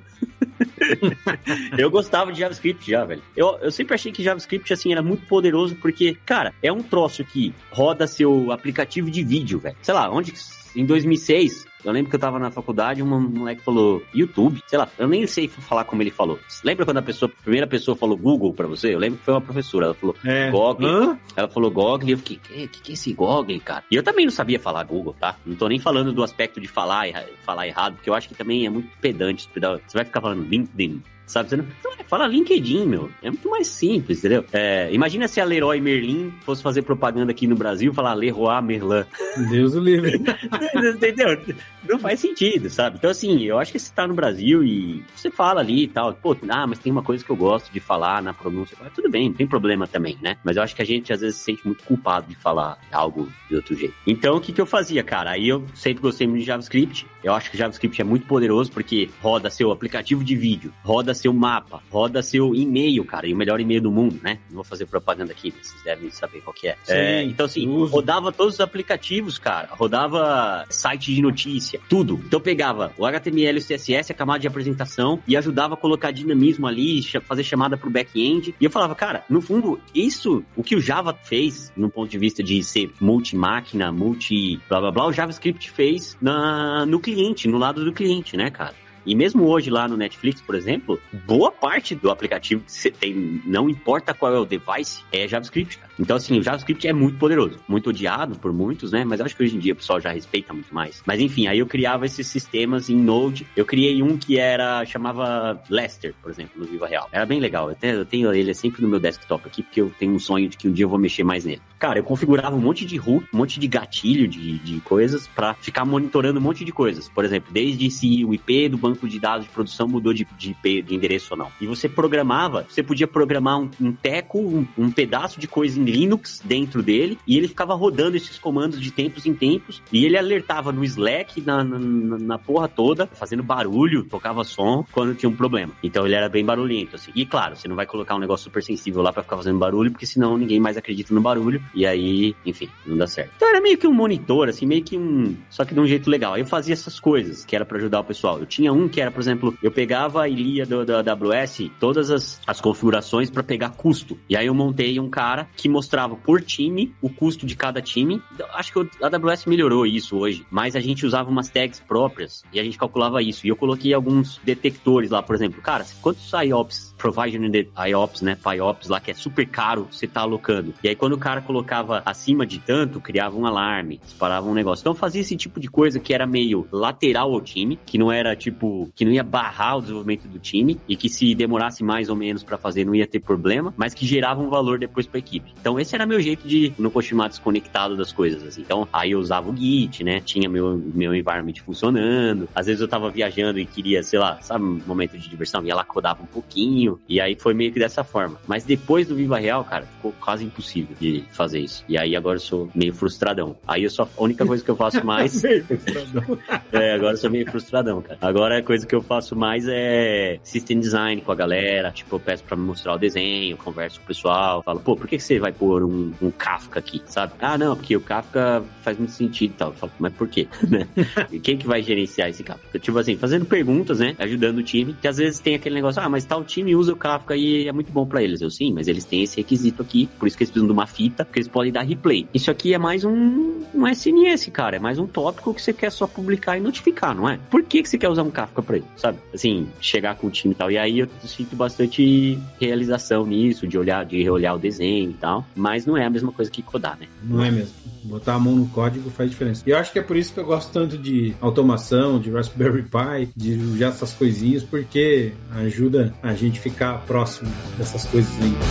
[SPEAKER 2] Eu gostava de JavaScript já, velho. Eu, eu sempre achei que JavaScript, assim, era muito poderoso porque, cara, é um troço que roda seu aplicativo de vídeo, velho. Sei lá, onde... Em dois mil e seis, eu lembro que eu tava na faculdade, um moleque falou YouTube, sei lá, eu nem sei falar como ele falou. Lembra quando a pessoa, a primeira pessoa falou Google pra você? Eu lembro que foi uma professora, ela falou
[SPEAKER 1] é.
[SPEAKER 2] Google.
[SPEAKER 1] Hã?
[SPEAKER 2] Ela falou Google e eu fiquei, que, que que é esse Google, cara? E eu também não sabia falar Google, tá? Não tô nem falando do aspecto de falar, falar errado, porque eu acho que também é muito pedante. Você vai ficar falando LinkedIn, sabe? Você não, não é, fala LinkedIn, meu. É muito mais simples, entendeu? É, imagina se a Leroy Merlin fosse fazer propaganda aqui no Brasil e falar Leroy Merlin.
[SPEAKER 1] Deus o livre.
[SPEAKER 2] Entendeu? Não faz sentido, sabe? Então, assim, eu acho que você tá no Brasil e você fala ali e tal, pô, ah, mas tem uma coisa que eu gosto de falar na pronúncia. Ah, tudo bem, não tem problema também, né? Mas eu acho que a gente, às vezes, se sente muito culpado de falar algo de outro jeito. Então, o que que eu fazia, cara? Aí eu sempre gostei muito de JavaScript. Eu acho que JavaScript é muito poderoso porque roda seu aplicativo de vídeo, roda seu mapa, roda seu e-mail, cara, e o melhor e-mail do mundo, né? Não vou fazer propaganda aqui, mas vocês devem saber qual que é.
[SPEAKER 1] Sim,
[SPEAKER 2] é então, assim, uso. rodava todos os aplicativos, cara, rodava site de notícia, tudo. Então, eu pegava o H T M L e o C S S, a camada de apresentação, e ajudava a colocar dinamismo ali, fazer chamada pro back-end, e eu falava, cara, no fundo, isso, o que o Java fez, no ponto de vista de ser multi-máquina, multi blá blá blá, o JavaScript fez na, no cliente, no lado do cliente, né, cara? E mesmo hoje lá no Netflix, por exemplo, boa parte do aplicativo que você tem, não importa qual é o device, é JavaScript, cara. Então, assim, o JavaScript é muito poderoso, muito odiado por muitos, né? Mas eu acho que hoje em dia o pessoal já respeita muito mais. Mas enfim, aí eu criava esses sistemas em Node. Eu criei um que era, chamava Lester, por exemplo, no Viva Real. Era bem legal. Eu tenho, eu tenho ele sempre no meu desktop aqui, porque eu tenho um sonho de que um dia eu vou mexer mais nele. Cara, eu configurava um monte de hook, um monte de gatilho de, de coisas pra ficar monitorando um monte de coisas. Por exemplo, desde se o I P do banco de dados de produção mudou de, de I P, de endereço ou não. E você programava, você podia programar um, um teco, um, um pedaço de coisa em Linux dentro dele, e ele ficava rodando esses comandos de tempos em tempos, e ele alertava no Slack, na, na, na porra toda, fazendo barulho, tocava som, quando tinha um problema. Então ele era bem barulhento, assim. E claro, você não vai colocar um negócio super sensível lá pra ficar fazendo barulho, porque senão ninguém mais acredita no barulho, e aí, enfim, não dá certo. Então era meio que um monitor, assim, meio que um... Só que de um jeito legal. Aí eu fazia essas coisas, que era pra ajudar o pessoal. Eu tinha um que era, por exemplo, eu pegava e lia do, da A W S todas as, as configurações pra pegar custo. E aí eu montei um cara que mostrava por time o custo de cada time. Acho que a A W S melhorou isso hoje, mas a gente usava umas tags próprias e a gente calculava isso. E eu coloquei alguns detectores lá, por exemplo, cara, quantos I O P S, Provisioning I O P S, né, P I O P S lá, que é super caro, você tá alocando. E aí quando o cara colocava acima de tanto, criava um alarme, disparava um negócio. Então fazia esse tipo de coisa que era meio lateral ao time, que não era tipo, que não ia barrar o desenvolvimento do time e que se demorasse mais ou menos pra fazer não ia ter problema, mas que gerava um valor depois pra equipe. Então esse era meu jeito de não continuar desconectado das coisas, assim. Então aí eu usava o Git, né, tinha meu, meu environment funcionando, às vezes eu tava viajando e queria, sei lá, sabe, um momento de diversão, ia lá, codava um pouquinho, e aí foi meio que dessa forma. Mas depois do Viva Real, cara, ficou quase impossível de fazer isso. E aí agora eu sou meio frustradão. Aí eu só, a única coisa que eu faço mais...
[SPEAKER 1] meio frustradão.
[SPEAKER 2] É, agora eu sou meio frustradão, cara. Agora a coisa que eu faço mais é system design com a galera, tipo, eu peço pra me mostrar o desenho, converso com o pessoal, falo, pô, por que você vai pôr um, um Kafka aqui, sabe? Ah, não, porque o Kafka faz muito sentido e tal. Eu falo, mas por quê? E quem que vai gerenciar esse Kafka? Tipo assim, fazendo perguntas, né, ajudando o time, que às vezes tem aquele negócio, ah, mas tal time usa o Kafka e é muito bom pra eles. Eu, sim, mas eles têm esse requisito aqui, por isso que eles precisam de uma fita, porque eles podem dar replay. Isso aqui é mais um, um S N S, cara, é mais um tópico que você quer só publicar e notificar, não é? Por que que você quer usar um Kafka pra isso, sabe? Assim, chegar com o time e tal. E aí eu sinto bastante realização nisso, de olhar, de reolhar o desenho e tal, mas não é a mesma coisa que codar, né?
[SPEAKER 1] Não é mesmo. Botar a mão no código faz diferença. E eu acho que é por isso que eu gosto tanto de automação, de Raspberry Pi, de usar essas coisinhas, porque ajuda a gente ficar próximo dessas coisas lindas.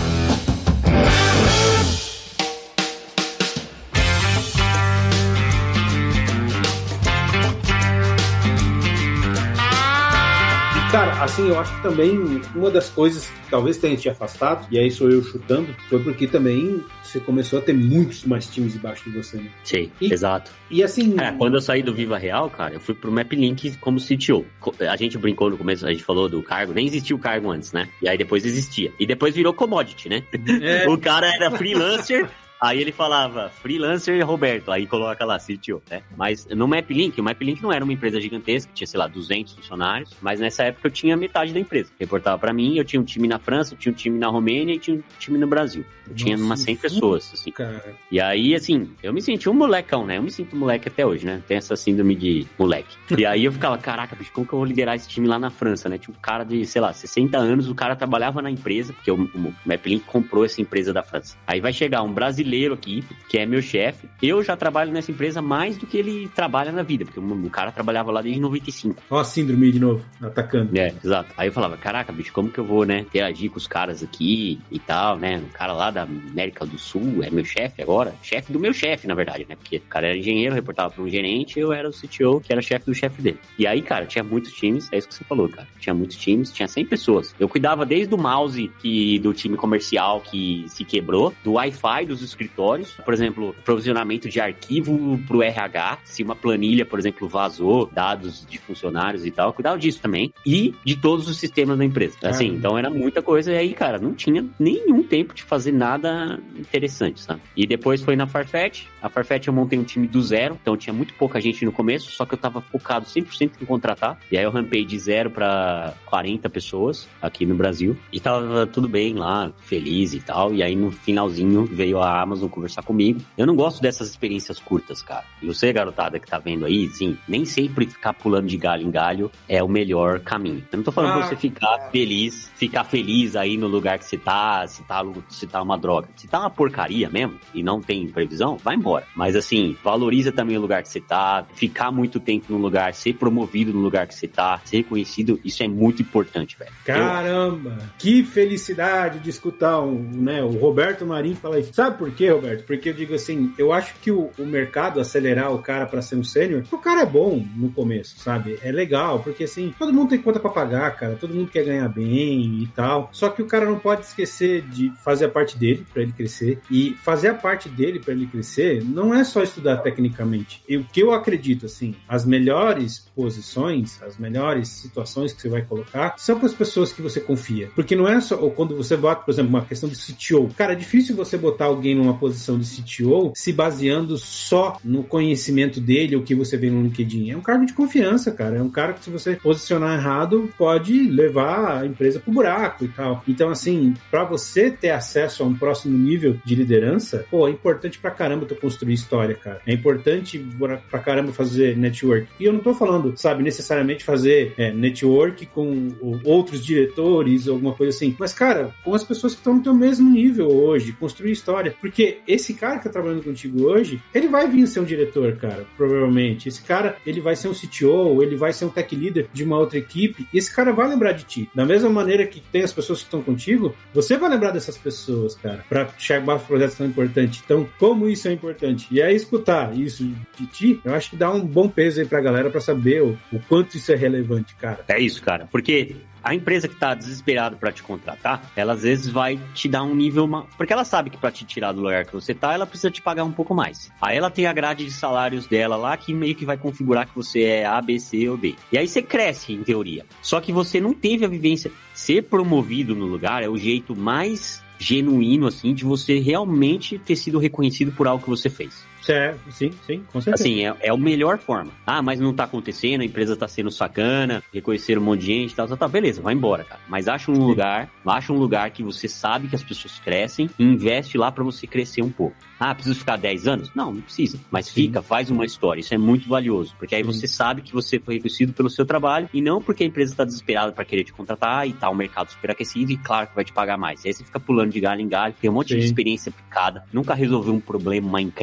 [SPEAKER 1] Cara, assim, eu acho que também uma das coisas que talvez tenha te afastado, e aí sou eu chutando, foi porque também você começou a ter muitos mais times debaixo de você, né?
[SPEAKER 2] Sim,
[SPEAKER 1] e,
[SPEAKER 2] exato.
[SPEAKER 1] E assim...
[SPEAKER 2] É, quando eu saí do Viva Real, cara, eu fui pro MapLink como C T O. A gente brincou no começo, a gente falou do cargo, nem existia o cargo antes, né? E aí depois existia. E depois virou commodity, né? É. O cara era freelancer... Aí ele falava, freelancer Roberto, aí coloca lá, C T O, né? Mas no MapLink, o MapLink não era uma empresa gigantesca, tinha, sei lá, duzentos funcionários, mas nessa época eu tinha metade da empresa. Reportava pra mim, eu tinha um time na França, eu tinha um time na Romênia e tinha um time no Brasil. Eu Nossa, tinha umas cem pessoas, assim. Cara. E aí, assim, eu me senti um molecão, né? Eu me sinto moleque até hoje, né? Tem essa síndrome de moleque. E aí eu ficava, caraca, bicho, como que eu vou liderar esse time lá na França, né? Tinha um cara de, sei lá, sessenta anos, o cara trabalhava na empresa, porque o, o MapLink comprou essa empresa da França. Aí vai chegar um brasileiro aqui, que é meu chefe. Eu já trabalho nessa empresa mais do que ele trabalha na vida, porque o cara trabalhava lá desde noventa e cinco.
[SPEAKER 1] Ó a síndrome de novo, atacando.
[SPEAKER 2] É, exato. Aí eu falava, caraca, bicho, como que eu vou, né, interagir com os caras aqui e tal, né? O cara lá da América do Sul é meu chefe agora. Chefe do meu chefe, na verdade, né? Porque o cara era engenheiro, reportava para um gerente, eu era o C T O, que era chefe do chefe dele. E aí, cara, tinha muitos times, é isso que você falou, cara. Tinha muitos times, tinha cem pessoas. Eu cuidava desde o mouse que, do time comercial que se quebrou, do Wi-Fi dos escritórios, por exemplo, provisionamento de arquivo pro R H, se uma planilha, por exemplo, vazou, dados de funcionários e tal, eu cuidava disso também, e de todos os sistemas da empresa. Assim, ah, então era muita coisa, e aí, cara, não tinha nenhum tempo de fazer nada interessante, sabe? E depois foi na Farfetch, a Farfetch eu montei um time do zero, então tinha muito pouca gente no começo, só que eu tava focado cem por cento em contratar, e aí eu rampei de zero pra quarenta pessoas aqui no Brasil, e tava tudo bem lá, feliz e tal, e aí no finalzinho veio a Amazon conversar comigo. Eu não gosto dessas experiências curtas, cara. E você, garotada, que tá vendo aí, sim, nem sempre ficar pulando de galho em galho é o melhor caminho. Eu não tô falando ah, pra você ficar é. feliz, ficar feliz aí no lugar que você tá, se tá, se tá uma droga. Se tá uma porcaria mesmo, e não tem previsão, vai embora. Mas assim, valoriza também o lugar que você tá, ficar muito tempo no lugar, ser promovido no lugar que você tá, ser reconhecido, isso é muito importante, velho.
[SPEAKER 1] Caramba! Eu... Que felicidade de escutar o, né, o Roberto Marinho falar isso. Sabe por quê, Roberto? Porque eu digo assim, eu acho que o, o mercado acelerar o cara pra ser um sênior, o cara é bom no começo, sabe? É legal, porque assim, todo mundo tem conta pra pagar, cara, todo mundo quer ganhar bem e tal, só que o cara não pode esquecer de fazer a parte dele pra ele crescer, e fazer a parte dele pra ele crescer não é só estudar tecnicamente. E o que eu acredito, assim, as melhores posições, as melhores situações que você vai colocar são com as pessoas que você confia, porque não é só, ou quando você bota, por exemplo, uma questão de C T O, cara, é difícil você botar alguém numa posição de C T O se baseando só no conhecimento dele, o que você vê no LinkedIn. É um cargo de confiança, cara. É um cara que, se você posicionar errado, pode levar a empresa pro buraco e tal. Então, assim, pra você ter acesso a um próximo nível de liderança, pô, é importante pra caramba tu construir história, cara. É importante pra caramba fazer network. E eu não tô falando, sabe, necessariamente fazer é, network com outros diretores ou alguma coisa assim. Mas, cara, com as pessoas que estão no teu mesmo nível hoje, construir história. Porque esse cara que tá trabalhando contigo hoje, ele vai vir ser um diretor, cara, provavelmente. Esse cara, ele vai ser um C T O, ele vai ser um tech leader de uma outra equipe, e esse cara vai lembrar de ti. Da mesma maneira que tem as pessoas que estão contigo, você vai lembrar dessas pessoas, cara, pra chegar aos projetos tão importantes. Então, como isso é importante? E aí, escutar isso de ti, eu acho que dá um bom peso aí pra galera pra saber o, o quanto isso é relevante, cara.
[SPEAKER 2] É isso, cara, porque a empresa que tá desesperada pra te contratar, ela às vezes vai te dar um nível... Ma... Porque ela sabe que pra te tirar do lugar que você tá, ela precisa te pagar um pouco mais. Aí ela tem a grade de salários dela lá, que meio que vai configurar que você é A, B, C ou D. E aí você cresce, em teoria. Só que você não teve a vivência. Ser promovido no lugar é o jeito mais genuíno, assim, de você realmente ter sido reconhecido por algo que você fez.
[SPEAKER 1] Certo, sim, sim, com certeza.
[SPEAKER 2] Assim, é, é a melhor forma. Ah, mas não tá acontecendo, a empresa tá sendo sacana, reconheceram um monte de gente e tal, tal, tal, beleza, vai embora, cara. Mas acha um sim. lugar, acha um lugar que você sabe que as pessoas crescem e investe lá pra você crescer um pouco. Ah, preciso ficar dez anos? Não, não precisa. Mas sim. fica, faz uma história. Isso é muito valioso, porque aí sim. você sabe que você foi reconhecido pelo seu trabalho e não porque a empresa tá desesperada pra querer te contratar e tá o mercado super aquecido e claro que vai te pagar mais. Aí você fica pulando de galho em galho, tem um monte sim. de experiência picada, nunca resolveu um problema, uma encrenca de verdade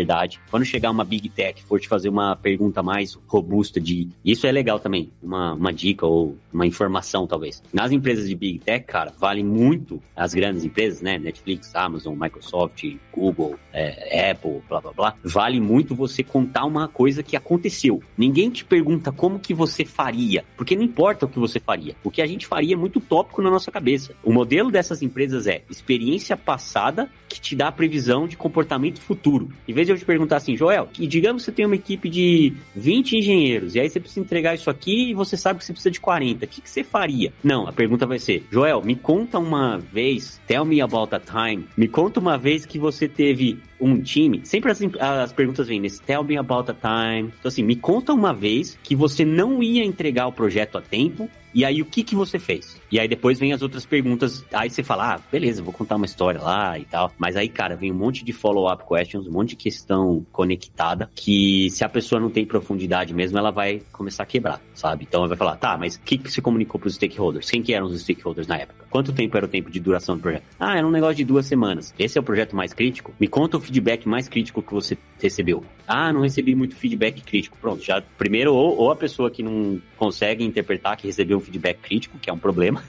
[SPEAKER 2] verdade. Quando chegar uma Big Tech, for te fazer uma pergunta mais robusta de... Isso é legal também, uma, uma dica ou uma informação, talvez. Nas empresas de Big Tech, cara, vale muito as grandes empresas, né? Netflix, Amazon, Microsoft, Google, é, Apple, blá, blá, blá. Vale muito você contar uma coisa que aconteceu. Ninguém te pergunta como que você faria, porque não importa o que você faria. O que a gente faria é muito tópico na nossa cabeça. O modelo dessas empresas é experiência passada que te dá a previsão de comportamento futuro. Em vez de eu te perguntar assim, Joel, e digamos que você tem uma equipe de vinte engenheiros, e aí você precisa entregar isso aqui e você sabe que você precisa de quarenta. O que, que você faria? Não, a pergunta vai ser, Joel, me conta uma vez, tell me about a time, me conta uma vez que você teve um time, sempre as, as perguntas vêm nesse tell me about a time. Então assim, me conta uma vez que você não ia entregar o projeto a tempo, e aí o que que você fez? E aí depois vem as outras perguntas, aí você fala, ah, beleza, vou contar uma história lá e tal. Mas aí, cara, vem um monte de follow-up questions, um monte de questão conectada, que se a pessoa não tem profundidade mesmo, ela vai começar a quebrar, sabe? Então ela vai falar, tá, mas o que que você comunicou pros stakeholders? Quem que eram os stakeholders na época? Quanto tempo era o tempo de duração do projeto? Ah, era um negócio de duas semanas. Esse é o projeto mais crítico? Me conta o feedback mais crítico que você recebeu. Ah, não recebi muito feedback crítico. Pronto, já primeiro, ou, ou a pessoa que não consegue interpretar que recebeu um feedback crítico, que é um problema.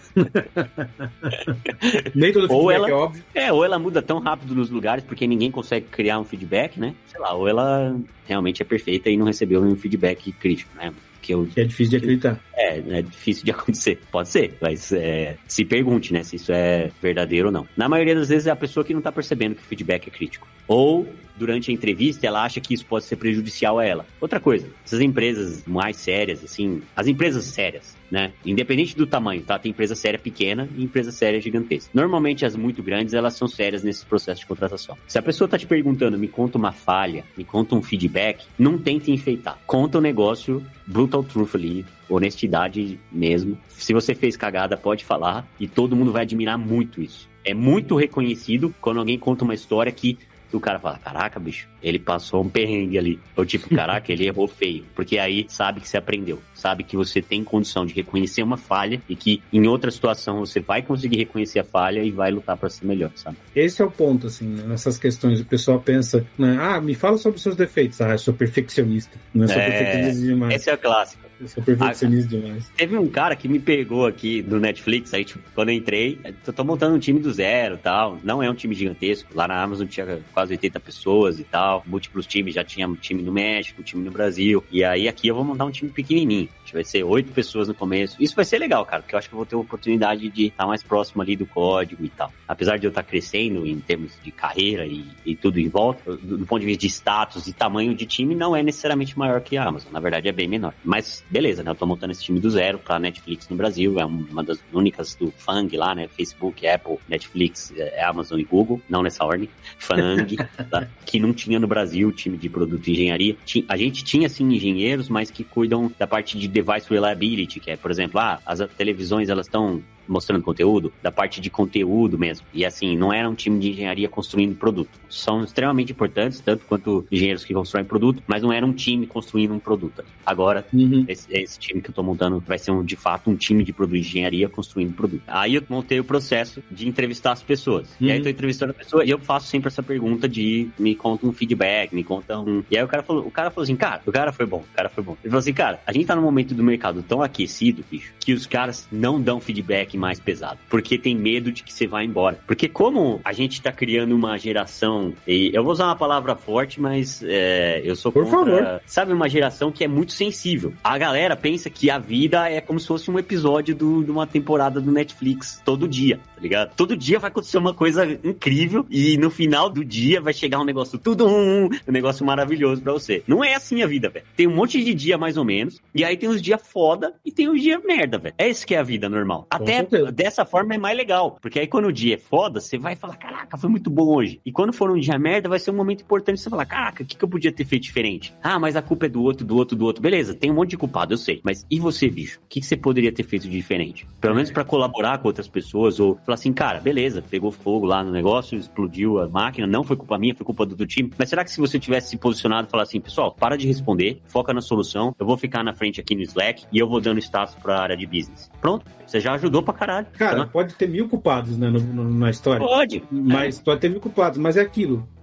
[SPEAKER 1] Nem todo
[SPEAKER 2] ou
[SPEAKER 1] feedback
[SPEAKER 2] ela,
[SPEAKER 1] é óbvio.
[SPEAKER 2] É, ou ela muda tão rápido nos lugares porque ninguém consegue criar um feedback, né? Sei lá, ou ela realmente é perfeita e não recebeu nenhum feedback crítico, né? Que, eu,
[SPEAKER 1] que é difícil de acreditar.
[SPEAKER 2] É, é difícil de acontecer. Pode ser, mas é, se pergunte, né, se isso é verdadeiro ou não. Na maioria das vezes é a pessoa que não tá percebendo que o feedback é crítico. Ou, durante a entrevista, ela acha que isso pode ser prejudicial a ela. Outra coisa, essas empresas mais sérias, assim, as empresas sérias, né, independente do tamanho, tá? Tem empresa séria pequena e empresa séria gigantesca. Normalmente, as muito grandes, elas são sérias nesse processo de contratação. Se a pessoa tá te perguntando, me conta uma falha, me conta um feedback, não tente enfeitar. Conta o negócio brutal truth ali, honestidade mesmo. Se você fez cagada, pode falar e todo mundo vai admirar muito isso. É muito reconhecido quando alguém conta uma história que o cara fala, caraca, bicho, ele passou um perrengue ali. Ou tipo, caraca, ele errou feio. Porque aí sabe que você aprendeu. Sabe que você tem condição de reconhecer uma falha e que em outra situação você vai conseguir reconhecer a falha e vai lutar pra ser melhor, sabe?
[SPEAKER 1] Esse é o ponto, assim, né? Nessas questões. O pessoal pensa, né? Ah, me fala sobre os seus defeitos. Ah, eu sou perfeccionista. Não é sou
[SPEAKER 2] é...
[SPEAKER 1] perfeccionista demais.
[SPEAKER 2] Esse é o clássico.
[SPEAKER 1] Eu sou perfeccionista ah, demais.
[SPEAKER 2] Teve um cara que me pegou aqui no Netflix, aí tipo, quando eu entrei, eu tô montando um time do zero e tal, não é um time gigantesco, lá na Amazon tinha quase oitenta pessoas e tal, múltiplos times, já tinha um time no México, um time no Brasil, e aí aqui eu vou montar um time pequenininho, vai ser oito pessoas no começo, isso vai ser legal, cara, porque eu acho que eu vou ter a oportunidade de estar mais próximo ali do código e tal, apesar de eu estar crescendo em termos de carreira e, e tudo em volta, do, do ponto de vista de status e tamanho de time, não é necessariamente maior que a Amazon, na verdade é bem menor, mas beleza, né? Eu tô montando esse time do zero pra Netflix no Brasil, é uma das únicas do Fang lá, né? Facebook, Apple, Netflix, Amazon e Google, não nessa ordem, Fang, tá? Que não tinha no Brasil time de produto e engenharia. A gente tinha, sim, engenheiros, mas que cuidam da parte de device reliability, que é, por exemplo, ah, as televisões, elas estão mostrando conteúdo, da parte de conteúdo mesmo. E assim, não era um time de engenharia construindo produto. São extremamente importantes, tanto quanto engenheiros que constroem produto, mas não era um time construindo um produto. Agora, uhum. esse, esse time que eu tô montando vai ser, um, de fato, um time de produto de engenharia construindo produto. Aí eu montei o processo de entrevistar as pessoas. Uhum. E aí eu tô entrevistando a pessoa e eu faço sempre essa pergunta de me conta um feedback, me conta um... E aí o cara falou, o cara falou assim, cara, o cara foi bom, o cara foi bom. Ele falou assim, cara, a gente tá num momento do mercado tão aquecido, bicho, que os caras não dão feedback mais pesado, porque tem medo de que você vá embora. Porque como a gente tá criando uma geração, e eu vou usar uma palavra forte, mas é, eu sou
[SPEAKER 1] Por
[SPEAKER 2] contra,
[SPEAKER 1] favor.
[SPEAKER 2] sabe, uma geração que é muito sensível. A galera pensa que a vida é como se fosse um episódio do, de uma temporada do Netflix, todo dia, tá ligado? Todo dia vai acontecer uma coisa incrível e no final do dia vai chegar um negócio tudo um, um negócio maravilhoso pra você. Não é assim a vida, velho. Tem um monte de dia mais ou menos, e aí tem os dias foda e tem os dias merda, velho. É isso que é a vida normal. Até dessa forma é mais legal, porque aí quando o dia é foda, você vai falar, caraca, foi muito bom hoje. E quando for um dia merda, vai ser um momento importante você falar, caraca, o que, que eu podia ter feito diferente? Ah, mas a culpa é do outro, do outro, do outro. Beleza, tem um monte de culpado, eu sei. Mas e você, bicho? O que, que você poderia ter feito de diferente? Pelo menos pra colaborar com outras pessoas, ou falar assim, cara, beleza, pegou fogo lá no negócio, explodiu a máquina, não foi culpa minha, foi culpa do, do time. Mas será que se você tivesse se posicionado e falar assim, pessoal, para de responder, foca na solução, eu vou ficar na frente aqui no Slack e eu vou dando status pra área de business. Pronto, você já ajudou pra caralho.
[SPEAKER 1] Cara, pode ter mil culpados, né, no, no, na história.
[SPEAKER 2] Pode.
[SPEAKER 1] Mas é. pode ter mil culpados, mas é aquilo.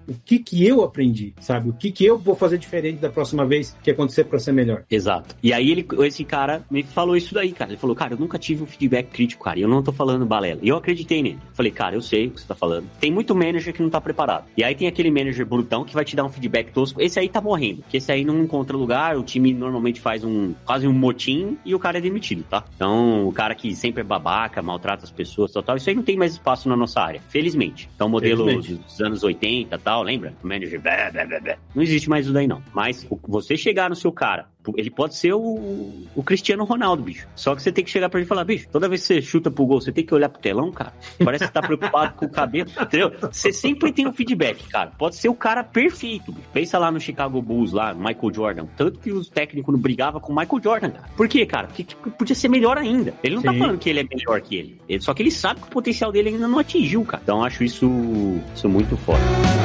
[SPEAKER 1] o que que eu aprendi, sabe? O que que eu vou fazer diferente da próxima vez que acontecer pra ser melhor.
[SPEAKER 2] Exato. E aí ele, esse cara me falou isso daí, cara. Ele falou, cara, eu nunca tive um feedback crítico, cara, e eu não tô falando balela. E eu acreditei nele. Falei, cara, eu sei o que você tá falando. Tem muito manager que não tá preparado. E aí tem aquele manager brutão que vai te dar um feedback tosco. Esse aí tá morrendo, porque esse aí não encontra lugar, o time normalmente faz um, quase um motim e o cara é demitido, tá? Então, o cara que sempre é babaca, maltrata as pessoas, tal, tal, isso aí não tem mais espaço na nossa área, felizmente. Então, modelo felizmente. Dos anos oitenta, tal, lembra? O manager, blá, blá, blá, blá. Não existe mais isso daí, não. Mas, você chegar no seu cara, ele pode ser o, o Cristiano Ronaldo, bicho. Só que você tem que chegar pra ele e falar, bicho, toda vez que você chuta pro gol, você tem que olhar pro telão, cara. Parece que tá preocupado com o cabelo, entendeu? Você sempre tem um feedback, cara. Pode ser o cara perfeito, bicho. Pensa lá no Chicago Bulls, lá, Michael Jordan. Tanto que os técnicos não brigavam com o Michael Jordan, cara. Por quê, cara? Porque podia ser melhor ainda. Ele não Sim. tá falando que ele é melhor que ele. ele. Só que ele sabe que o potencial dele ainda não atingiu, cara. Então, eu acho isso, isso muito foda.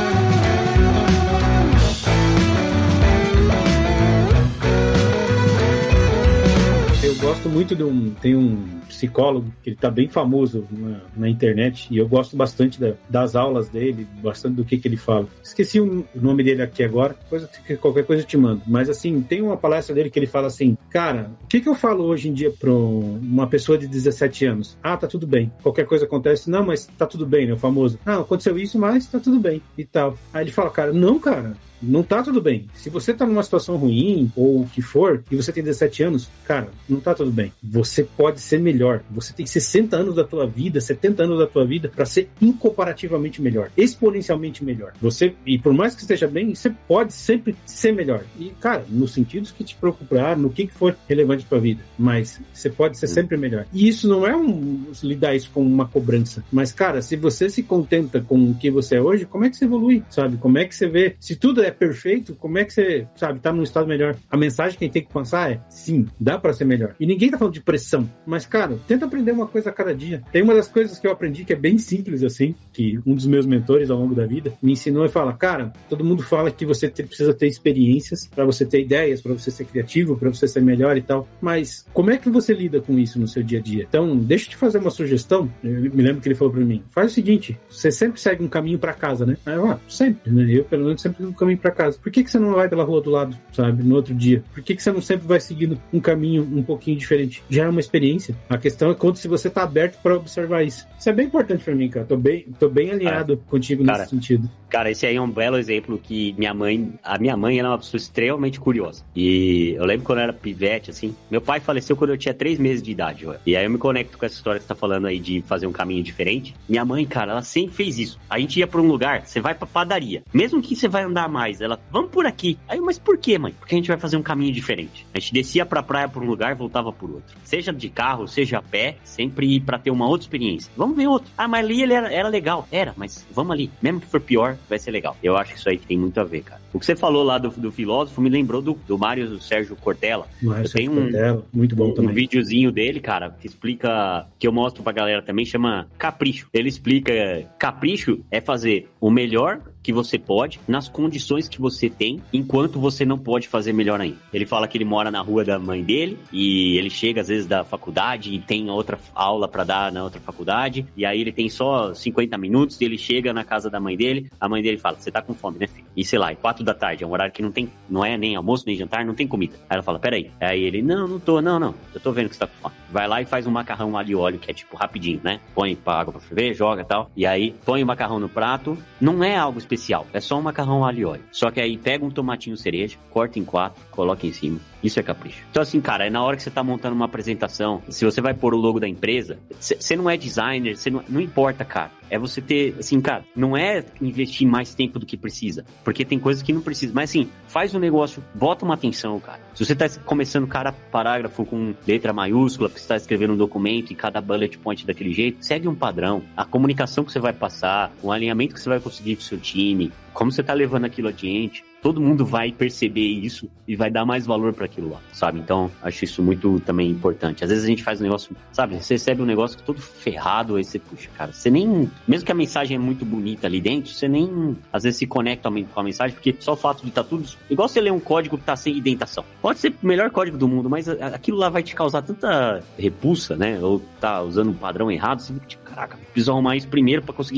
[SPEAKER 1] Eu gosto muito de um... Tem um psicólogo que ele tá bem famoso na, na internet e eu gosto bastante da, das aulas dele, bastante do que que ele fala. Esqueci o nome dele aqui agora, depois, qualquer coisa eu te mando. Mas assim, tem uma palestra dele que ele fala assim, cara, o que que eu falo hoje em dia pra uma pessoa de dezessete anos? Ah, tá tudo bem. Qualquer coisa acontece, não, mas tá tudo bem, né? O famoso. Ah, aconteceu isso, mas tá tudo bem e tal. Aí ele fala, cara, não, cara, não tá tudo bem. Se você tá numa situação ruim, ou o que for, e você tem dezessete anos, cara, não tá tudo bem. Você pode ser melhor. Você tem sessenta anos da tua vida, setenta anos da tua vida pra ser incomparativamente melhor. Exponencialmente melhor. Você, e por mais que esteja bem, você pode sempre ser melhor. E, cara, nos sentidos que te preocupar, no que que for relevante pra vida. Mas você pode ser sempre melhor. E isso não é um lidar isso com uma cobrança. Mas, cara, se você se contenta com o que você é hoje, como é que você evolui? Sabe? Como é que você vê? Se tudo é perfeito, como é que você, sabe, tá num estado melhor? A mensagem que a gente tem que passar é, sim, dá pra ser melhor. E ninguém tá falando de pressão, mas, cara, tenta aprender uma coisa a cada dia. Tem uma das coisas que eu aprendi que é bem simples, assim, que um dos meus mentores ao longo da vida me ensinou e fala, cara, todo mundo fala que você te, precisa ter experiências pra você ter ideias, pra você ser criativo, pra você ser melhor e tal, mas como é que você lida com isso no seu dia a dia? Então, deixa eu te fazer uma sugestão. Eu me lembro que ele falou pra mim, faz o seguinte, você sempre segue um caminho pra casa, né? Aí eu, ah, sempre, né? Eu, pelo menos, sempre um caminho pra casa. Por que que você não vai pela rua do lado, sabe, no outro dia? Por que que você não sempre vai seguindo um caminho um pouquinho diferente? Já é uma experiência. A questão é quanto se você tá aberto pra observar isso. Isso é bem importante pra mim, cara. Tô bem, tô bem alinhado cara, contigo
[SPEAKER 2] cara,
[SPEAKER 1] nesse sentido.
[SPEAKER 2] Cara, esse aí é um belo exemplo que minha mãe, a minha mãe era uma pessoa extremamente curiosa. E eu lembro quando eu era pivete, assim, meu pai faleceu quando eu tinha três meses de idade. Ó. E aí eu me conecto com essa história que você tá falando aí de fazer um caminho diferente. Minha mãe, cara, ela sempre fez isso. A gente ia pra um lugar, você vai pra padaria. Mesmo que você vai andar mais, ela, vamos por aqui. Aí, mas por quê, mãe? Porque a gente vai fazer um caminho diferente. A gente descia pra praia por um lugar e voltava por outro. Seja de carro, seja a pé, sempre ir pra ter uma outra experiência. Vamos ver outro. Ah, mas ali ele era, era legal. Era, mas vamos ali. Mesmo que for pior, vai ser legal. Eu acho que isso aí tem muito a ver, cara. O que você falou lá do, do filósofo me lembrou do, do Mário Sérgio Cortella.
[SPEAKER 1] Mário Sérgio um, Cortella, muito bom
[SPEAKER 2] um,
[SPEAKER 1] também.
[SPEAKER 2] Um videozinho dele, cara, que explica, que eu mostro pra galera também, chama Capricho. Ele explica, capricho é fazer o melhor que você pode, nas condições que você tem, enquanto você não pode fazer melhor ainda. Ele fala que ele mora na rua da mãe dele, e ele chega às vezes da faculdade e tem outra aula pra dar na outra faculdade, e aí ele tem só cinquenta minutos, e ele chega na casa da mãe dele, a mãe dele fala, você tá com fome, né, filho? E sei lá, é quatro da tarde, é um horário que não tem, não é nem almoço, nem jantar, não tem comida. Aí ela fala, peraí. Aí ele, não, não tô, não, não, eu tô vendo que você tá com fome. Vai lá e faz um macarrão alho e óleo, que é tipo rapidinho, né? Põe pra água pra ferver, joga e tal, e aí põe o macarrão no prato, não é algo especial, é só um macarrão alho e óleo. Só que aí pega um tomatinho cereja, corta em quatro, coloca em cima. Isso é capricho. Então assim, cara, é na hora que você tá montando uma apresentação, se você vai pôr o logo da empresa, você não é designer, você não, não importa, cara. É você ter, assim, cara, não é investir mais tempo do que precisa, porque tem coisas que não precisa. Mas assim, faz um negócio, bota uma atenção, cara. Se você tá começando cada parágrafo com letra maiúscula, porque você tá escrevendo um documento e cada bullet point daquele jeito, segue um padrão. A comunicação que você vai passar, o alinhamento que você vai conseguir com o seu time, como você tá levando aquilo adiante, todo mundo vai perceber isso e vai dar mais valor para aquilo lá, sabe? Então, acho isso muito também importante. Às vezes a gente faz um negócio, sabe? Você recebe um negócio todo ferrado, aí você, puxa, cara, você nem... Mesmo que a mensagem é muito bonita ali dentro, você nem, às vezes, se conecta com a mensagem, porque só o fato de estar tudo... Igual você ler um código que tá sem indentação. Pode ser o melhor código do mundo, mas aquilo lá vai te causar tanta repulsa, né? Ou tá usando um padrão errado, você fica tipo, caraca, preciso arrumar isso primeiro para conseguir ler.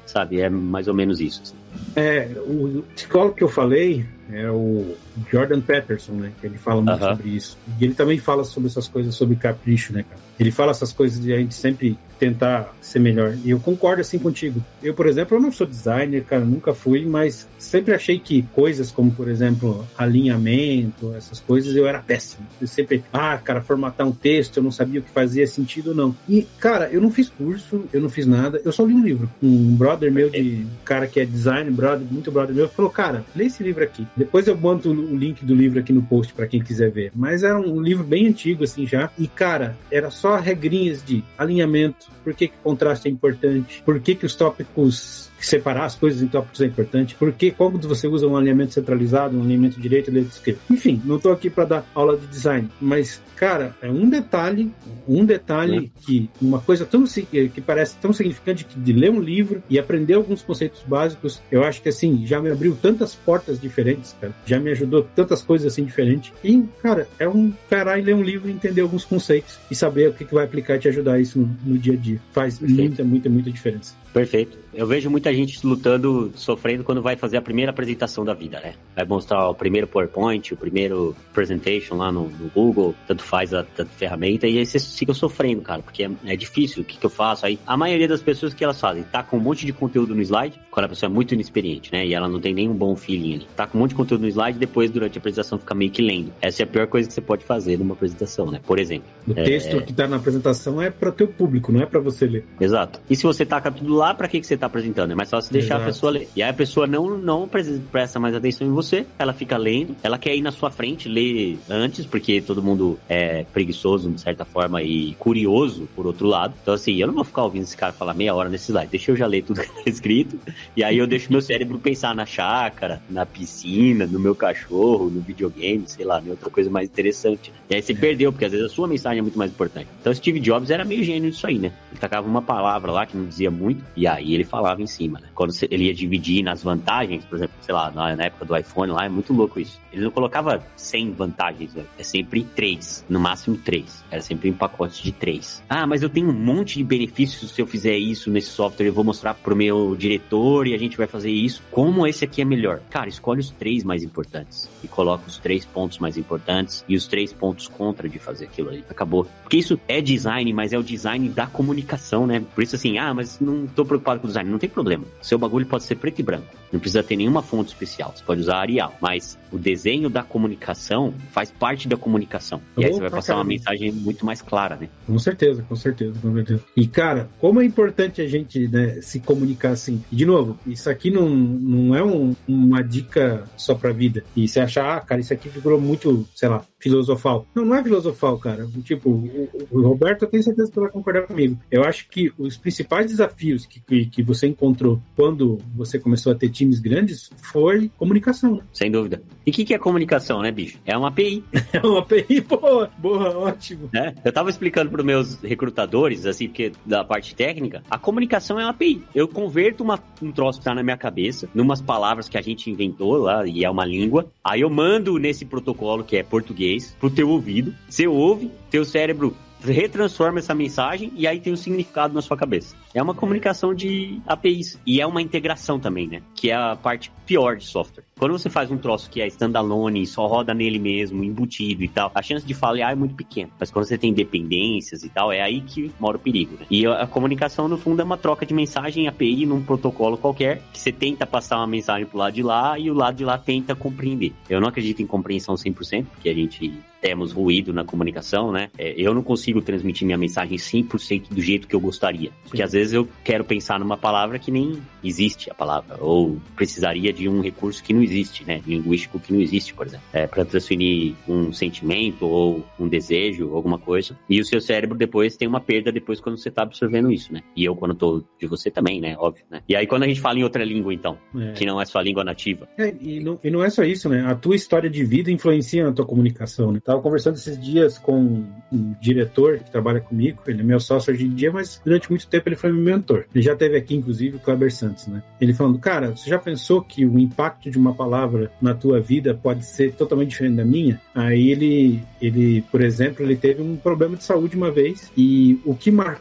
[SPEAKER 2] sabe? É mais ou menos isso. Assim.
[SPEAKER 1] É, o psicólogo que eu falei é o Jordan Peterson, né? Que ele fala muito uh-huh. sobre isso. E ele também fala sobre essas coisas, sobre capricho, né, cara? Ele fala essas coisas de a gente sempre tentar ser melhor. E eu concordo assim contigo. Eu, por exemplo, eu não sou designer, cara, nunca fui, mas sempre achei que coisas como, por exemplo, alinhamento, essas coisas, eu era péssimo. Eu sempre, ah, cara, formatar um texto, eu não sabia o que fazia sentido ou não. E, cara, eu não fiz curso, eu não fiz nada, eu só li um livro. Um brother meu, de cara que é design, brother, muito brother meu, falou, cara, lê esse livro aqui. Depois eu boto o link do livro aqui no post pra quem quiser ver. Mas era um livro bem antigo, assim, já. E, cara, era só regrinhas de alinhamento, por que que o contraste é importante, por que que os tópicos, separar as coisas em tópicos é importante, por que, quando você usa um alinhamento centralizado, um alinhamento direito, direito esquerdo. Enfim, não tô aqui para dar aula de design, mas, cara, é um detalhe, um detalhe é. que, uma coisa tão, que parece tão significante que de ler um livro e aprender alguns conceitos básicos, eu acho que, assim, já me abriu tantas portas diferentes, cara, já me ajudou tantas coisas, assim, diferentes, e, cara, é um parar e ler um livro e entender alguns conceitos e saber o que, que vai aplicar e te ajudar isso no, no dia a dia. Faz Perfeito. muita, muita, muita diferença.
[SPEAKER 2] Perfeito. Eu vejo muita gente lutando, sofrendo quando vai fazer a primeira apresentação da vida, né? Vai mostrar o primeiro PowerPoint, o primeiro presentation lá no, no Google, tanto faz a, a ferramenta, e aí vocês ficam sofrendo, cara, porque é, é difícil, o que, que eu faço? Aí a maioria das pessoas que elas fazem, tá com um monte de conteúdo no slide, quando a pessoa é muito inexperiente, né? E ela não tem nenhum bom feeling ali. Tá com um monte de conteúdo no slide, depois durante a apresentação fica meio que lendo. Essa é a pior coisa que você pode fazer numa apresentação, né? Por exemplo.
[SPEAKER 1] O é... texto que tá na apresentação é para teu público, não é para você ler.
[SPEAKER 2] Exato. E se você taca tudo lá, pra que, que você tá apresentando? É mais fácil deixar Exato. a pessoa ler. E aí a pessoa não, não presta mais atenção em você, ela fica lendo, ela quer ir na sua frente, ler antes, porque todo mundo é preguiçoso, de certa forma, e curioso, por outro lado. Então, assim, eu não vou ficar ouvindo esse cara falar meia hora nesse slide. Deixa eu já ler tudo que tá escrito, e aí eu deixo meu cérebro pensar na chácara, na piscina, no meu cachorro, no videogame, sei lá, em outra coisa mais interessante. E aí você é. perdeu, porque às vezes a sua mensagem é muito mais importante. Então, Steve Jobs era meio gênio disso aí, né? Ele tacava uma palavra lá que não dizia muito, e aí ele falava em cima, né? Quando ele ia dividir nas vantagens, por exemplo, sei lá, na, na época do iPhone lá, é muito louco isso. Ele não colocava cem vantagens, velho. É sempre três, no máximo três. Era sempre em pacotes de três. Ah, mas eu tenho um monte de benefícios se eu fizer isso nesse software, eu vou mostrar pro meu diretor e a gente vai fazer isso. Como esse aqui é melhor? Cara, escolhe os três mais importantes e coloca os três pontos mais importantes e os três pontos contra de fazer aquilo ali. Acabou. Porque isso é design, mas é o design da comunicação, né? Por isso assim, ah, mas não tô preocupado com o design. Não tem problema. Seu bagulho pode ser preto e branco. Não precisa ter nenhuma fonte especial. Você pode usar Arial. Mas o desenho da comunicação faz parte da comunicação. E oh, aí você vai passar uma mensagem muito mais clara, né?
[SPEAKER 1] Com certeza, com certeza, com certeza. E, cara, como é importante a gente, né, se comunicar assim. E, de novo, isso aqui não, não é um, uma dica só pra vida. E você achar, ah, cara, isso aqui figurou muito, sei lá, filosofal. Não, não é filosofal, cara. Tipo, o, o Roberto, eu tenho certeza que vai concordar comigo. Eu acho que os principais desafios que, que, que você encontrou quando você começou a ter times grandes foi comunicação, né?
[SPEAKER 2] Sem dúvida. E o que, que é comunicação, né, bicho? É uma A P I.
[SPEAKER 1] É uma A P I, boa, boa, ótimo.
[SPEAKER 2] É, eu tava explicando pros meus recrutadores, assim, porque da parte técnica, a comunicação é uma A P I. Eu converto uma, um troço que tá na minha cabeça, numas palavras que a gente inventou lá, e é uma língua, aí eu mando nesse protocolo, que é português, pro teu ouvido, você ouve, teu cérebro retransforma essa mensagem e aí tem um significado na sua cabeça. É uma comunicação de A P Is. E é uma integração também, né? Que é a parte pior de software. Quando você faz um troço que é standalone, só roda nele mesmo, embutido e tal, a chance de falhar é muito pequena. Mas quando você tem dependências e tal, é aí que mora o perigo, né? E a comunicação, no fundo, é uma troca de mensagem A P I num protocolo qualquer, que você tenta passar uma mensagem pro lado de lá e o lado de lá tenta compreender. Eu não acredito em compreensão cem por cento, porque a gente temos ruído na comunicação, né? É, eu não consigo transmitir minha mensagem cem por cento do jeito que eu gostaria. Porque às vezes eu quero pensar numa palavra que nem existe a palavra, ou precisaria de um recurso que não existe, né? Linguístico que não existe, por exemplo. É, para transferir um sentimento ou um desejo, alguma coisa. E o seu cérebro depois tem uma perda depois quando você tá absorvendo isso, né? E eu quando tô de você também, né? Óbvio, né? E aí quando a gente fala em outra língua, então, é. que não é sua língua nativa.
[SPEAKER 1] É, e, não, e não é só isso, né? A tua história de vida influencia na tua comunicação, né? Tava conversando esses dias com um diretor que trabalha comigo, ele é meu sócio hoje em dia, mas durante muito tempo ele foi meu mentor. Ele já teve aqui, inclusive, o Kleber Santos, né? Ele falando, cara, você já pensou que o impacto de uma palavra na tua vida pode ser totalmente diferente da minha? Aí ele, ele, por exemplo, ele teve um problema de saúde uma vez e o que marcou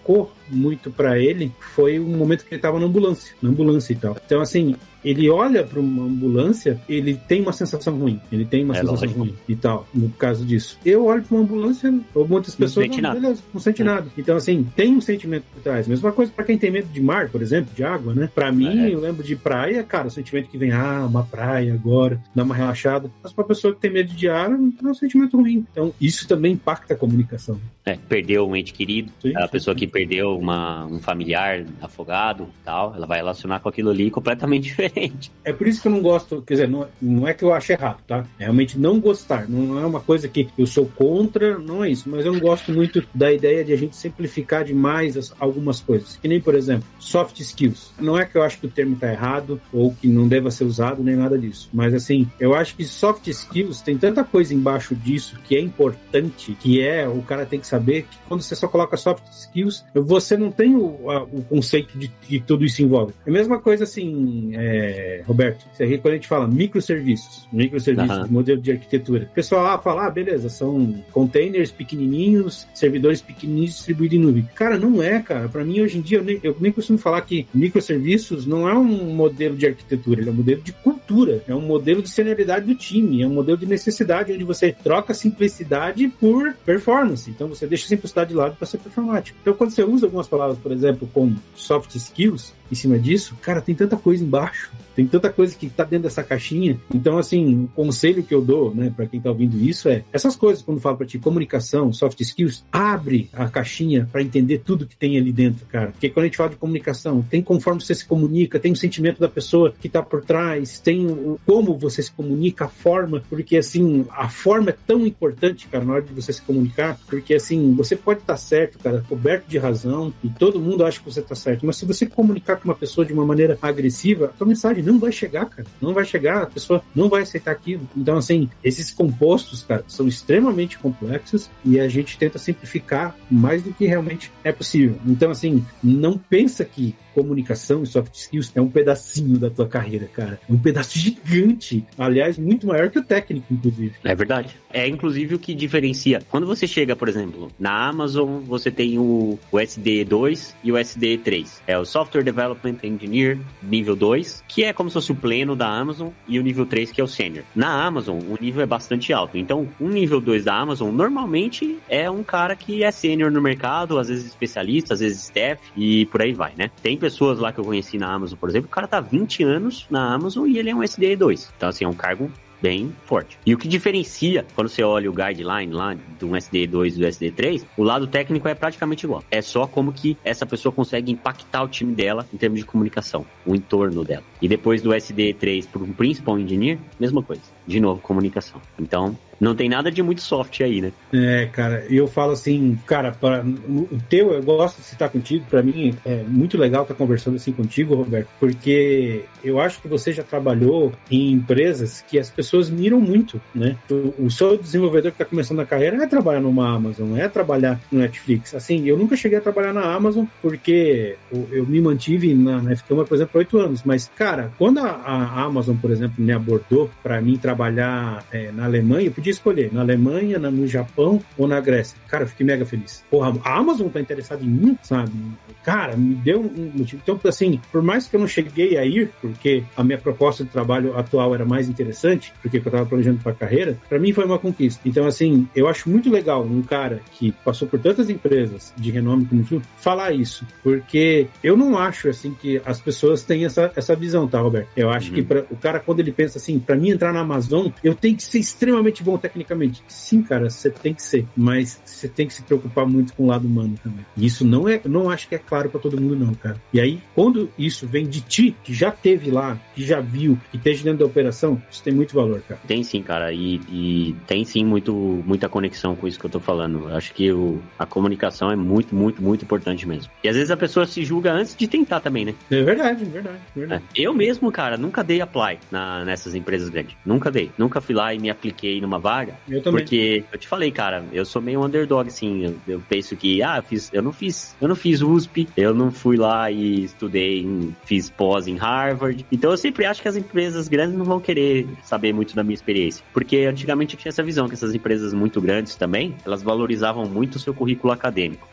[SPEAKER 1] muito pra ele foi o momento que ele tava na ambulância, na ambulância e tal. Então, assim, ele olha para uma ambulância, ele tem uma sensação ruim. Ele tem uma é sensação lógico. ruim e tal, no caso disso. Eu olho para uma ambulância, ou muitas pessoas
[SPEAKER 2] não sente
[SPEAKER 1] não,
[SPEAKER 2] nada.
[SPEAKER 1] Beleza, não sente é. nada. Então, assim, tem um sentimento por trás. Mesma coisa para quem tem medo de mar, por exemplo, de água, né? Para mim, é. eu lembro de praia, cara, o sentimento que vem, ah, uma praia agora, dá uma relaxada. Mas para pessoa que tem medo de ar, é um sentimento ruim. Então, isso também impacta a comunicação.
[SPEAKER 2] É, perdeu um ente querido, sim, a
[SPEAKER 1] sim,
[SPEAKER 2] pessoa
[SPEAKER 1] sim.
[SPEAKER 2] que perdeu uma, um familiar afogado e tal, ela vai relacionar com aquilo ali completamente diferente.
[SPEAKER 1] É por isso que eu não gosto, quer dizer, não, não é que eu acho errado, tá? É realmente não gostar, não é uma coisa que eu sou contra, não é isso, mas eu não gosto muito da ideia de a gente simplificar demais as, algumas coisas, que nem, por exemplo, soft skills. Não é que eu acho que o termo tá errado ou que não deva ser usado, nem nada disso, mas assim, eu acho que soft skills tem tanta coisa embaixo disso que é importante, que é, o cara tem que saber que quando você só coloca soft skills, você não tem o, a, o conceito de que tudo isso envolve. É a mesma coisa assim, é, Roberto, quando a gente fala microserviços, microserviços, uhum. modelo de arquitetura, o pessoal ah, fala, ah, beleza, são containers pequenininhos, servidores pequenininhos distribuídos em nuvem. Cara, não é, cara. Pra mim, hoje em dia, eu nem, eu nem costumo falar que microserviços não é um modelo de arquitetura, ele é um modelo de cultura, é um modelo de senioridade do time, é um modelo de necessidade, onde você troca simplicidade por performance. Então, você deixa a simplicidade de lado para ser performático. Então, quando você usa algumas palavras, por exemplo, como soft skills, em cima disso, cara, tem tanta coisa embaixo, tem tanta coisa que tá dentro dessa caixinha. Então, assim, o conselho que eu dou, né, para quem tá ouvindo isso é, essas coisas, quando eu falo pra ti, comunicação, soft skills, abre a caixinha para entender tudo que tem ali dentro, cara. Porque quando a gente fala de comunicação, tem conforme você se comunica, tem o sentimento da pessoa que tá por trás, tem o, como você se comunica, a forma, porque, assim, a forma é tão importante, cara, na hora de você se comunicar, porque, assim, você pode estar certo, cara, coberto de razão, e todo mundo acha que você tá certo, mas se você comunicar com uma pessoa de uma maneira agressiva, a tua mensagem não vai chegar, cara. Não vai chegar, a pessoa não vai aceitar aquilo. Então, assim, esses compostos, cara, são extremamente complexos e a gente tenta simplificar mais do que realmente é possível. Então, assim, não pensa que comunicação e soft skills é um pedacinho da tua carreira, cara. É um pedaço gigante. Aliás, muito maior que o técnico, inclusive.
[SPEAKER 2] É verdade. É, inclusive, o que diferencia. Quando você chega, por exemplo, na Amazon, você tem o, o S D E dois e o S D E três. É o Software Development Engineer nível dois, que é como se fosse o pleno da Amazon, e o nível três, que é o Senior. Na Amazon, o nível é bastante alto. Então, o nível dois da Amazon, normalmente, é um cara que é sênior no mercado, às vezes especialista, às vezes staff, e por aí vai, né? Tem pessoas lá que eu conheci na Amazon, por exemplo, o cara tá vinte anos na Amazon e ele é um S D E dois. Então, assim, é um cargo bem forte. E o que diferencia, quando você olha o guideline lá do S D E dois e do S D E três, o lado técnico é praticamente igual. É só como que essa pessoa consegue impactar o time dela em termos de comunicação, o entorno dela. E depois do S D E três para um Principal Engineer, mesma coisa. De novo, comunicação. Então, não tem nada de muito soft aí, né?
[SPEAKER 1] É, cara, eu falo assim, cara, para o teu, eu gosto de citar contigo, pra mim é muito legal estar conversando assim contigo, Roberto, porque eu acho que você já trabalhou em empresas que as pessoas miram muito, né? O, o seu desenvolvedor que tá começando a carreira é trabalhar numa Amazon, é trabalhar no Netflix. Assim, eu nunca cheguei a trabalhar na Amazon porque eu, eu me mantive na, na F Câmara, por exemplo, por oito anos, mas, cara, quando a, a Amazon, por exemplo, me abordou pra mim trabalhar é, na Alemanha, eu podia escolher na Alemanha, na, no Japão ou na Grécia. Cara, eu fiquei mega feliz. Porra, a Amazon tá interessada em mim, sabe? Cara, me deu um motivo. Então, assim, por mais que eu não cheguei a ir, porque a minha proposta de trabalho atual era mais interessante, porque eu tava planejando pra carreira, pra mim foi uma conquista. Então, assim, eu acho muito legal um cara que passou por tantas empresas de renome como tu, falar isso, porque eu não acho, assim, que as pessoas têm essa, essa visão, tá, Roberto? Eu acho uhum. que pra, o cara, quando ele pensa assim, pra mim entrar na Amazon, eu tenho que ser extremamente bom tecnicamente. Sim, cara, você tem que ser, mas você tem que se preocupar muito com o lado humano também. E isso não é, não acho que é claro pra todo mundo não, cara. E aí, quando isso vem de ti, que já teve lá, que já viu, que esteja dentro da operação, isso tem muito valor, cara.
[SPEAKER 2] Tem sim, cara, e, e tem sim muito, muita conexão com isso que eu tô falando. Eu acho que o, a comunicação é muito, muito, muito importante mesmo. E às vezes a pessoa se julga antes de tentar também, né?
[SPEAKER 1] É verdade, verdade, verdade.
[SPEAKER 2] É. Eu mesmo, cara, nunca dei apply na, nessas empresas grandes. Nunca dei. Nunca fui lá e me apliquei numa vaga.
[SPEAKER 1] Eu também.
[SPEAKER 2] Porque eu te falei, cara, eu sou meio underdog, assim. Eu, eu penso que, ah, eu, fiz, eu não fiz, eu não fiz U S P, eu não fui lá e estudei, em, fiz pós em Harvard. Então eu sempre acho que as empresas grandes não vão querer saber muito da minha experiência. Porque antigamente eu tinha essa visão que essas empresas muito grandes também, elas valorizavam muito o seu currículo acadêmico.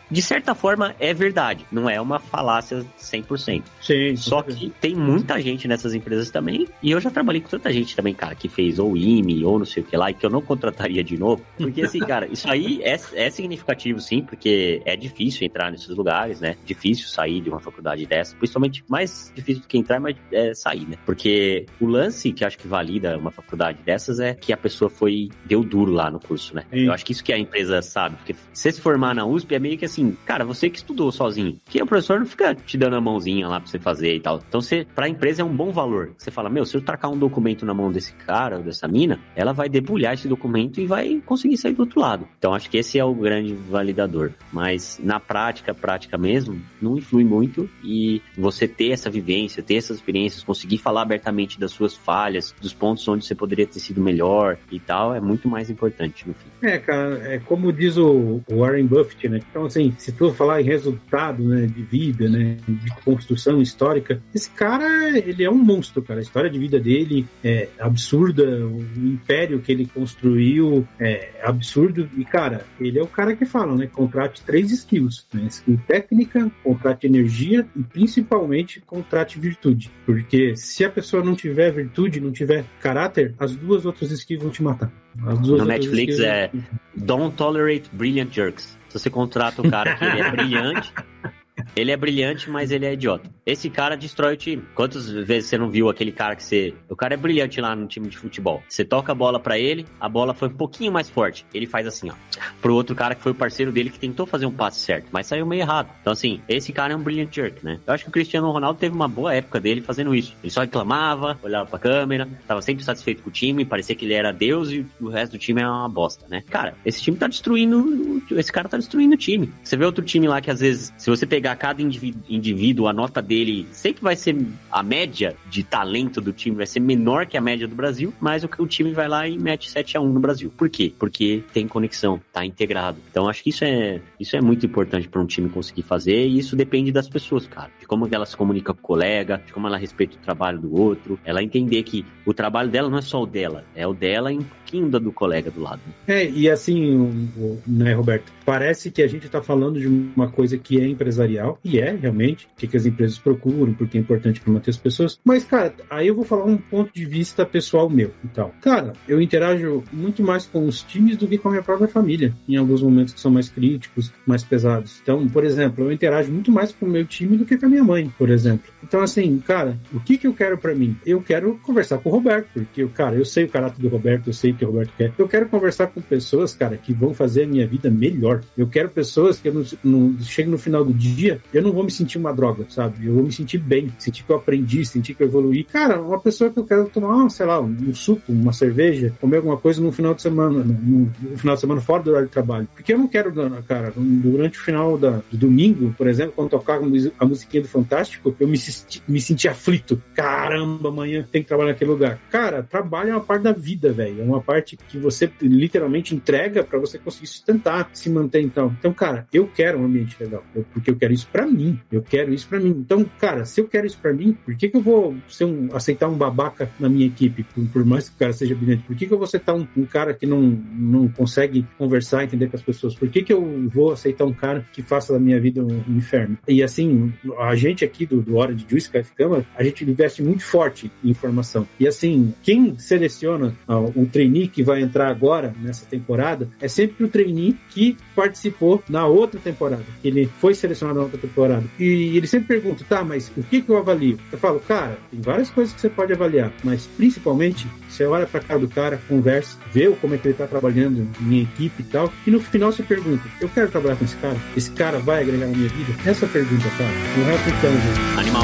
[SPEAKER 2] de certa forma, é verdade. Não é uma falácia cem por cento.
[SPEAKER 1] Sim.
[SPEAKER 2] Só que tem muita gente nessas empresas também, e eu já trabalhei com tanta gente também, cara, que fez ou I M E, ou não sei o que lá, e que eu não contrataria de novo. Porque, assim, cara, isso aí é, é significativo, sim, porque é difícil entrar nesses lugares, né? Difícil sair de uma faculdade dessa. Principalmente, mais difícil do que entrar, mas é sair, né? Porque o lance que acho que valida uma faculdade dessas é que a pessoa foi, deu duro lá no curso, né? Sim. Eu acho que isso que a empresa sabe, porque você se formar na U S P é meio que assim, cara, você que estudou sozinho, que o professor não fica te dando a mãozinha lá pra você fazer e tal. Então, você, pra empresa é um bom valor. Você fala, meu, se eu tacar um documento na mão desse cara ou dessa mina, ela vai debulhar esse documento e vai conseguir sair do outro lado. Então, acho que esse é o grande validador. Mas, na prática, prática mesmo, não influi muito, e você ter essa vivência, ter essas experiências, conseguir falar abertamente das suas falhas, dos pontos onde você poderia ter sido melhor e tal, é muito mais importante no fim.
[SPEAKER 1] É, cara, é como diz o Warren Buffett, né? Então, assim, se tu falar em resultado, né, de vida, né, de construção histórica, esse cara, ele é um monstro, cara. A história de vida dele é absurda, o império que ele construiu é absurdo, e, cara, ele é o cara que fala, né, contrate três skills, né, skill técnica, contrate energia e, principalmente, contrate virtude. Porque se a pessoa não tiver virtude, não tiver caráter, as duas outras skills vão te matar. As duas
[SPEAKER 2] no Netflix skills... é Don't Tolerate Brilliant Jerks. Se você contrata o cara que ele é brilhante, ele é brilhante, mas ele é idiota. Esse cara destrói o time. Quantas vezes você não viu aquele cara que você... O cara é brilhante lá no time de futebol. Você toca a bola pra ele, a bola foi um pouquinho mais forte. Ele faz assim, ó. Pro outro cara que foi o parceiro dele que tentou fazer um passe certo, mas saiu meio errado. Então, assim, esse cara é um brilliant jerk, né? Eu acho que o Cristiano Ronaldo teve uma boa época dele fazendo isso. Ele só reclamava, olhava pra câmera, tava sempre satisfeito com o time, parecia que ele era Deus e o resto do time era uma bosta, né? Cara, esse time tá destruindo... Esse cara tá destruindo o time. Você vê outro time lá que, às vezes, se você pegar cada indivíduo, indivíduo, a nota dele sempre vai ser a média de talento do time, vai ser menor que a média do Brasil, mas o, o time vai lá e mete sete a um no Brasil. Por quê? Porque tem conexão, tá integrado. Então acho que isso é, isso é muito importante para um time conseguir fazer, e isso depende das pessoas, cara, de como ela se comunica com o colega, de como ela respeita o trabalho do outro, ela entender que o trabalho dela não é só o dela, é o dela e um pouquinho da do colega do lado.
[SPEAKER 1] É, e assim, né, Roberto, parece que a gente tá falando de uma coisa que é empresarial, e é realmente o que, que as empresas procuram, porque é importante para manter as pessoas. Mas, cara, aí eu vou falar um ponto de vista pessoal meu. Então, cara, eu interajo muito mais com os times do que com a minha própria família, em alguns momentos que são mais críticos, mais pesados. Então, por exemplo, eu interajo muito mais com o meu time do que com a minha mãe, por exemplo. Então, assim, cara, o que, que eu quero para mim? Eu quero conversar com o Roberto, porque, cara, eu sei o caráter do Roberto, eu sei o que o Roberto quer. Eu quero conversar com pessoas, cara, que vão fazer a minha vida melhor. Eu quero pessoas que eu não, não chegue no final do dia, eu não vou me sentir uma droga, sabe? Eu vou me sentir bem, sentir que eu aprendi, sentir que eu evoluí. Cara, uma pessoa que eu quero tomar, sei lá, um suco, uma cerveja, comer alguma coisa no final de semana, no, no final de semana fora do horário de trabalho. Porque eu não quero, cara, durante o final da, do domingo, por exemplo, quando tocar a musiquinha do Fantástico, eu me, me senti aflito. Caramba, amanhã tem que trabalhar naquele lugar. Cara, trabalho é uma parte da vida, velho. É uma parte que você literalmente entrega pra você conseguir sustentar, se manter, então. Então, cara, eu quero um ambiente legal, eu, porque eu quero isso pra mim. Eu quero isso pra mim. Então, cara, se eu quero isso pra mim, por que que eu vou ser um, aceitar um babaca na minha equipe? Por, por mais que o cara seja brilhante, por que que eu vou aceitar um, um cara que não, não consegue conversar, entender com as pessoas? Por que que eu vou aceitar um cara que faça da minha vida um, um inferno? E assim, a gente aqui do, do Hora de Juice, K F Câmara, a gente investe muito forte em informação. E assim, quem seleciona uh, o trainee que vai entrar agora nessa temporada é sempre o trainee que participou na outra temporada, que ele foi selecionado na outra temporada. E ele sempre pergunta, tá, mas o que que eu avalio? Eu falo, cara, tem várias coisas que você pode avaliar, mas principalmente, você olha pra cara do cara, conversa, vê como é que ele tá trabalhando em equipe e tal, e no final você pergunta, eu quero trabalhar com esse cara? Esse cara vai agregar na minha vida? Essa é a pergunta, cara. O resto então, gente.
[SPEAKER 2] Animal.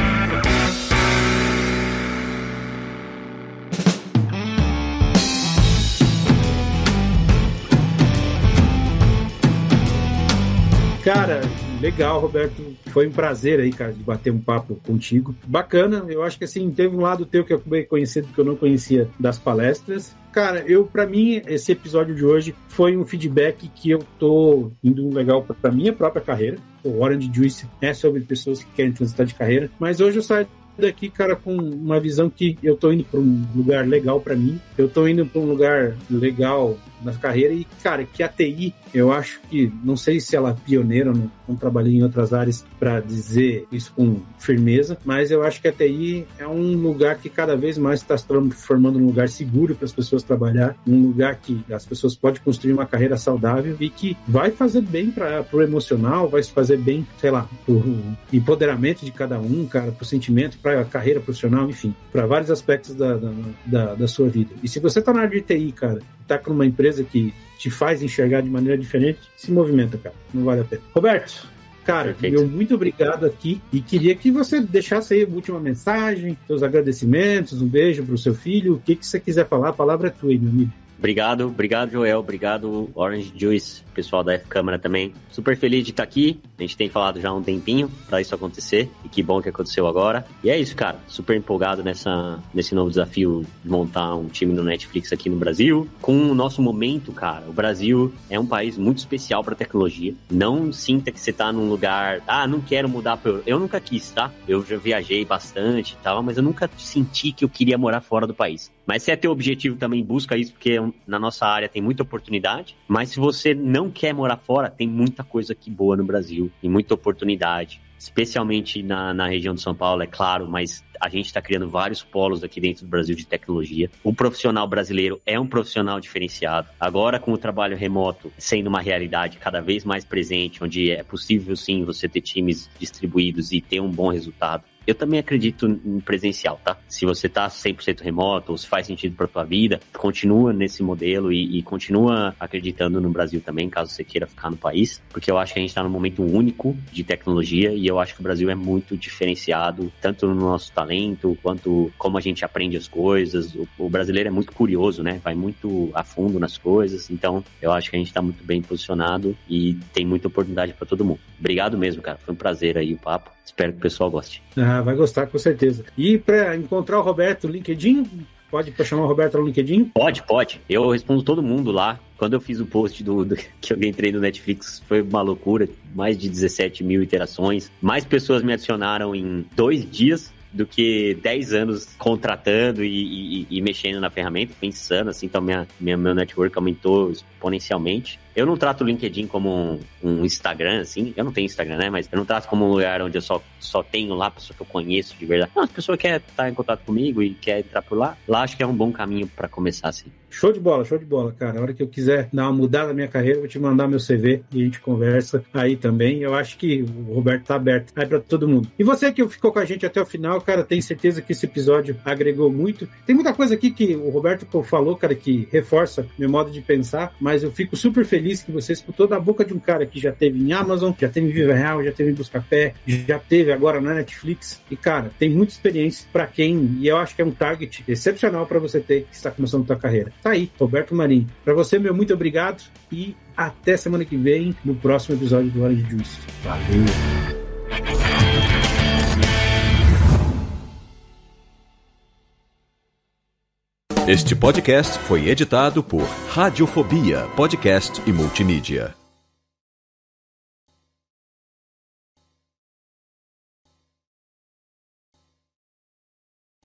[SPEAKER 1] Cara, legal, Roberto. Foi um prazer aí, cara, de bater um papo contigo. Bacana. Eu acho que, assim, teve um lado teu que eu acabei conhecendo que eu não conhecia das palestras. Cara, eu, pra mim, esse episódio de hoje foi um feedback que eu tô indo legal pra, pra minha própria carreira. O Orange Juice é sobre pessoas que querem transitar de carreira. Mas hoje eu saio daqui, cara, com uma visão que eu tô indo pra um lugar legal pra mim. Eu tô indo pra um lugar legal na carreira e, cara, que a T I, eu acho que, não sei se ela é pioneira, não, não trabalhei em outras áreas para dizer isso com firmeza, mas eu acho que a T I é um lugar que cada vez mais está se transformando num lugar seguro para as pessoas trabalhar, um lugar que as pessoas podem construir uma carreira saudável e que vai fazer bem para o emocional, vai fazer bem, sei lá, para o empoderamento de cada um, cara, para o sentimento, para a carreira profissional, enfim, para vários aspectos da, da, da, da sua vida. E se você está na área de T I, cara, está com uma empresa que te faz enxergar de maneira diferente, se movimenta, cara, não vale a pena. Roberto, cara, meu muito obrigado aqui e queria que você deixasse aí a última mensagem, seus agradecimentos, um beijo para o seu filho, o que, que você quiser falar, a palavra é tua aí, meu amigo.
[SPEAKER 2] Obrigado, obrigado, Joel. Obrigado, Orange Juice, pessoal da F-Câmara também. Super feliz de estar aqui. A gente tem falado já há um tempinho para isso acontecer. E que bom que aconteceu agora. E é isso, cara. Super empolgado nessa, nesse novo desafio de montar um time no Netflix aqui no Brasil. Com o nosso momento, cara, o Brasil é um país muito especial para tecnologia. Não sinta que você tá num lugar... Ah, não quero mudar para eu. Eu nunca quis, tá? Eu já viajei bastante e tal, mas eu nunca senti que eu queria morar fora do país. Mas se é teu objetivo também, busca isso, porque na nossa área tem muita oportunidade. Mas se você não quer morar fora, tem muita coisa aqui boa no Brasil e muita oportunidade. Especialmente na, na região de São Paulo, é claro, mas a gente está criando vários polos aqui dentro do Brasil de tecnologia. O profissional brasileiro é um profissional diferenciado. Agora, com o trabalho remoto sendo uma realidade cada vez mais presente, onde é possível, sim, você ter times distribuídos e ter um bom resultado, eu também acredito em presencial, tá? Se você tá cem por cento remoto ou se faz sentido pra tua vida, continua nesse modelo e, e continua acreditando no Brasil também, caso você queira ficar no país, porque eu acho que a gente tá num momento único de tecnologia e eu acho que o Brasil é muito diferenciado, tanto no nosso talento, quanto como a gente aprende as coisas. O, o brasileiro é muito curioso, né? Vai muito a fundo nas coisas, então eu acho que a gente tá muito bem posicionado e tem muita oportunidade pra todo mundo. Obrigado mesmo, cara. Foi um prazer aí o papo. Espero que o pessoal goste.
[SPEAKER 1] Ah, vai gostar, com certeza. E para encontrar o Roberto no LinkedIn, pode chamar o Roberto no LinkedIn?
[SPEAKER 2] Pode, pode. Eu respondo todo mundo lá. Quando eu fiz o post do, do que eu entrei no Netflix, foi uma loucura. Mais de dezessete mil interações. Mais pessoas me adicionaram em dois dias do que dez anos contratando e, e, e mexendo na ferramenta. Foi insano, assim. Então, minha, minha, meu network aumentou exponencialmente. Eu não trato o LinkedIn como um, um Instagram, assim. Eu não tenho Instagram, né? Mas eu não trato como um lugar onde eu só, só tenho lá pessoa que eu conheço de verdade. Não, as pessoas querem estar em contato comigo e quer entrar por lá. Lá acho que é um bom caminho para começar, assim.
[SPEAKER 1] Show de bola, show de bola, cara. A hora que eu quiser dar uma mudada na minha carreira, eu vou te mandar meu C V e a gente conversa aí também. Eu acho que o Roberto tá aberto aí pra todo mundo. E você que ficou com a gente até o final, cara, tenho certeza que esse episódio agregou muito. Tem muita coisa aqui que o Roberto falou, cara, que reforça meu modo de pensar, mas eu fico super feliz que você escutou da boca de um cara que já teve em Amazon, já teve em Viva Real, já teve em Buscapé, já teve agora na Netflix. E, cara, tem muita experiência pra quem, e eu acho que é um target excepcional pra você ter que está começando a sua carreira. Tá aí, Roberto Marinho. Pra você, meu muito obrigado e até semana que vem no próximo episódio do Orange Juice. Valeu!
[SPEAKER 3] Este podcast foi editado por Radiofobia, podcast e multimídia.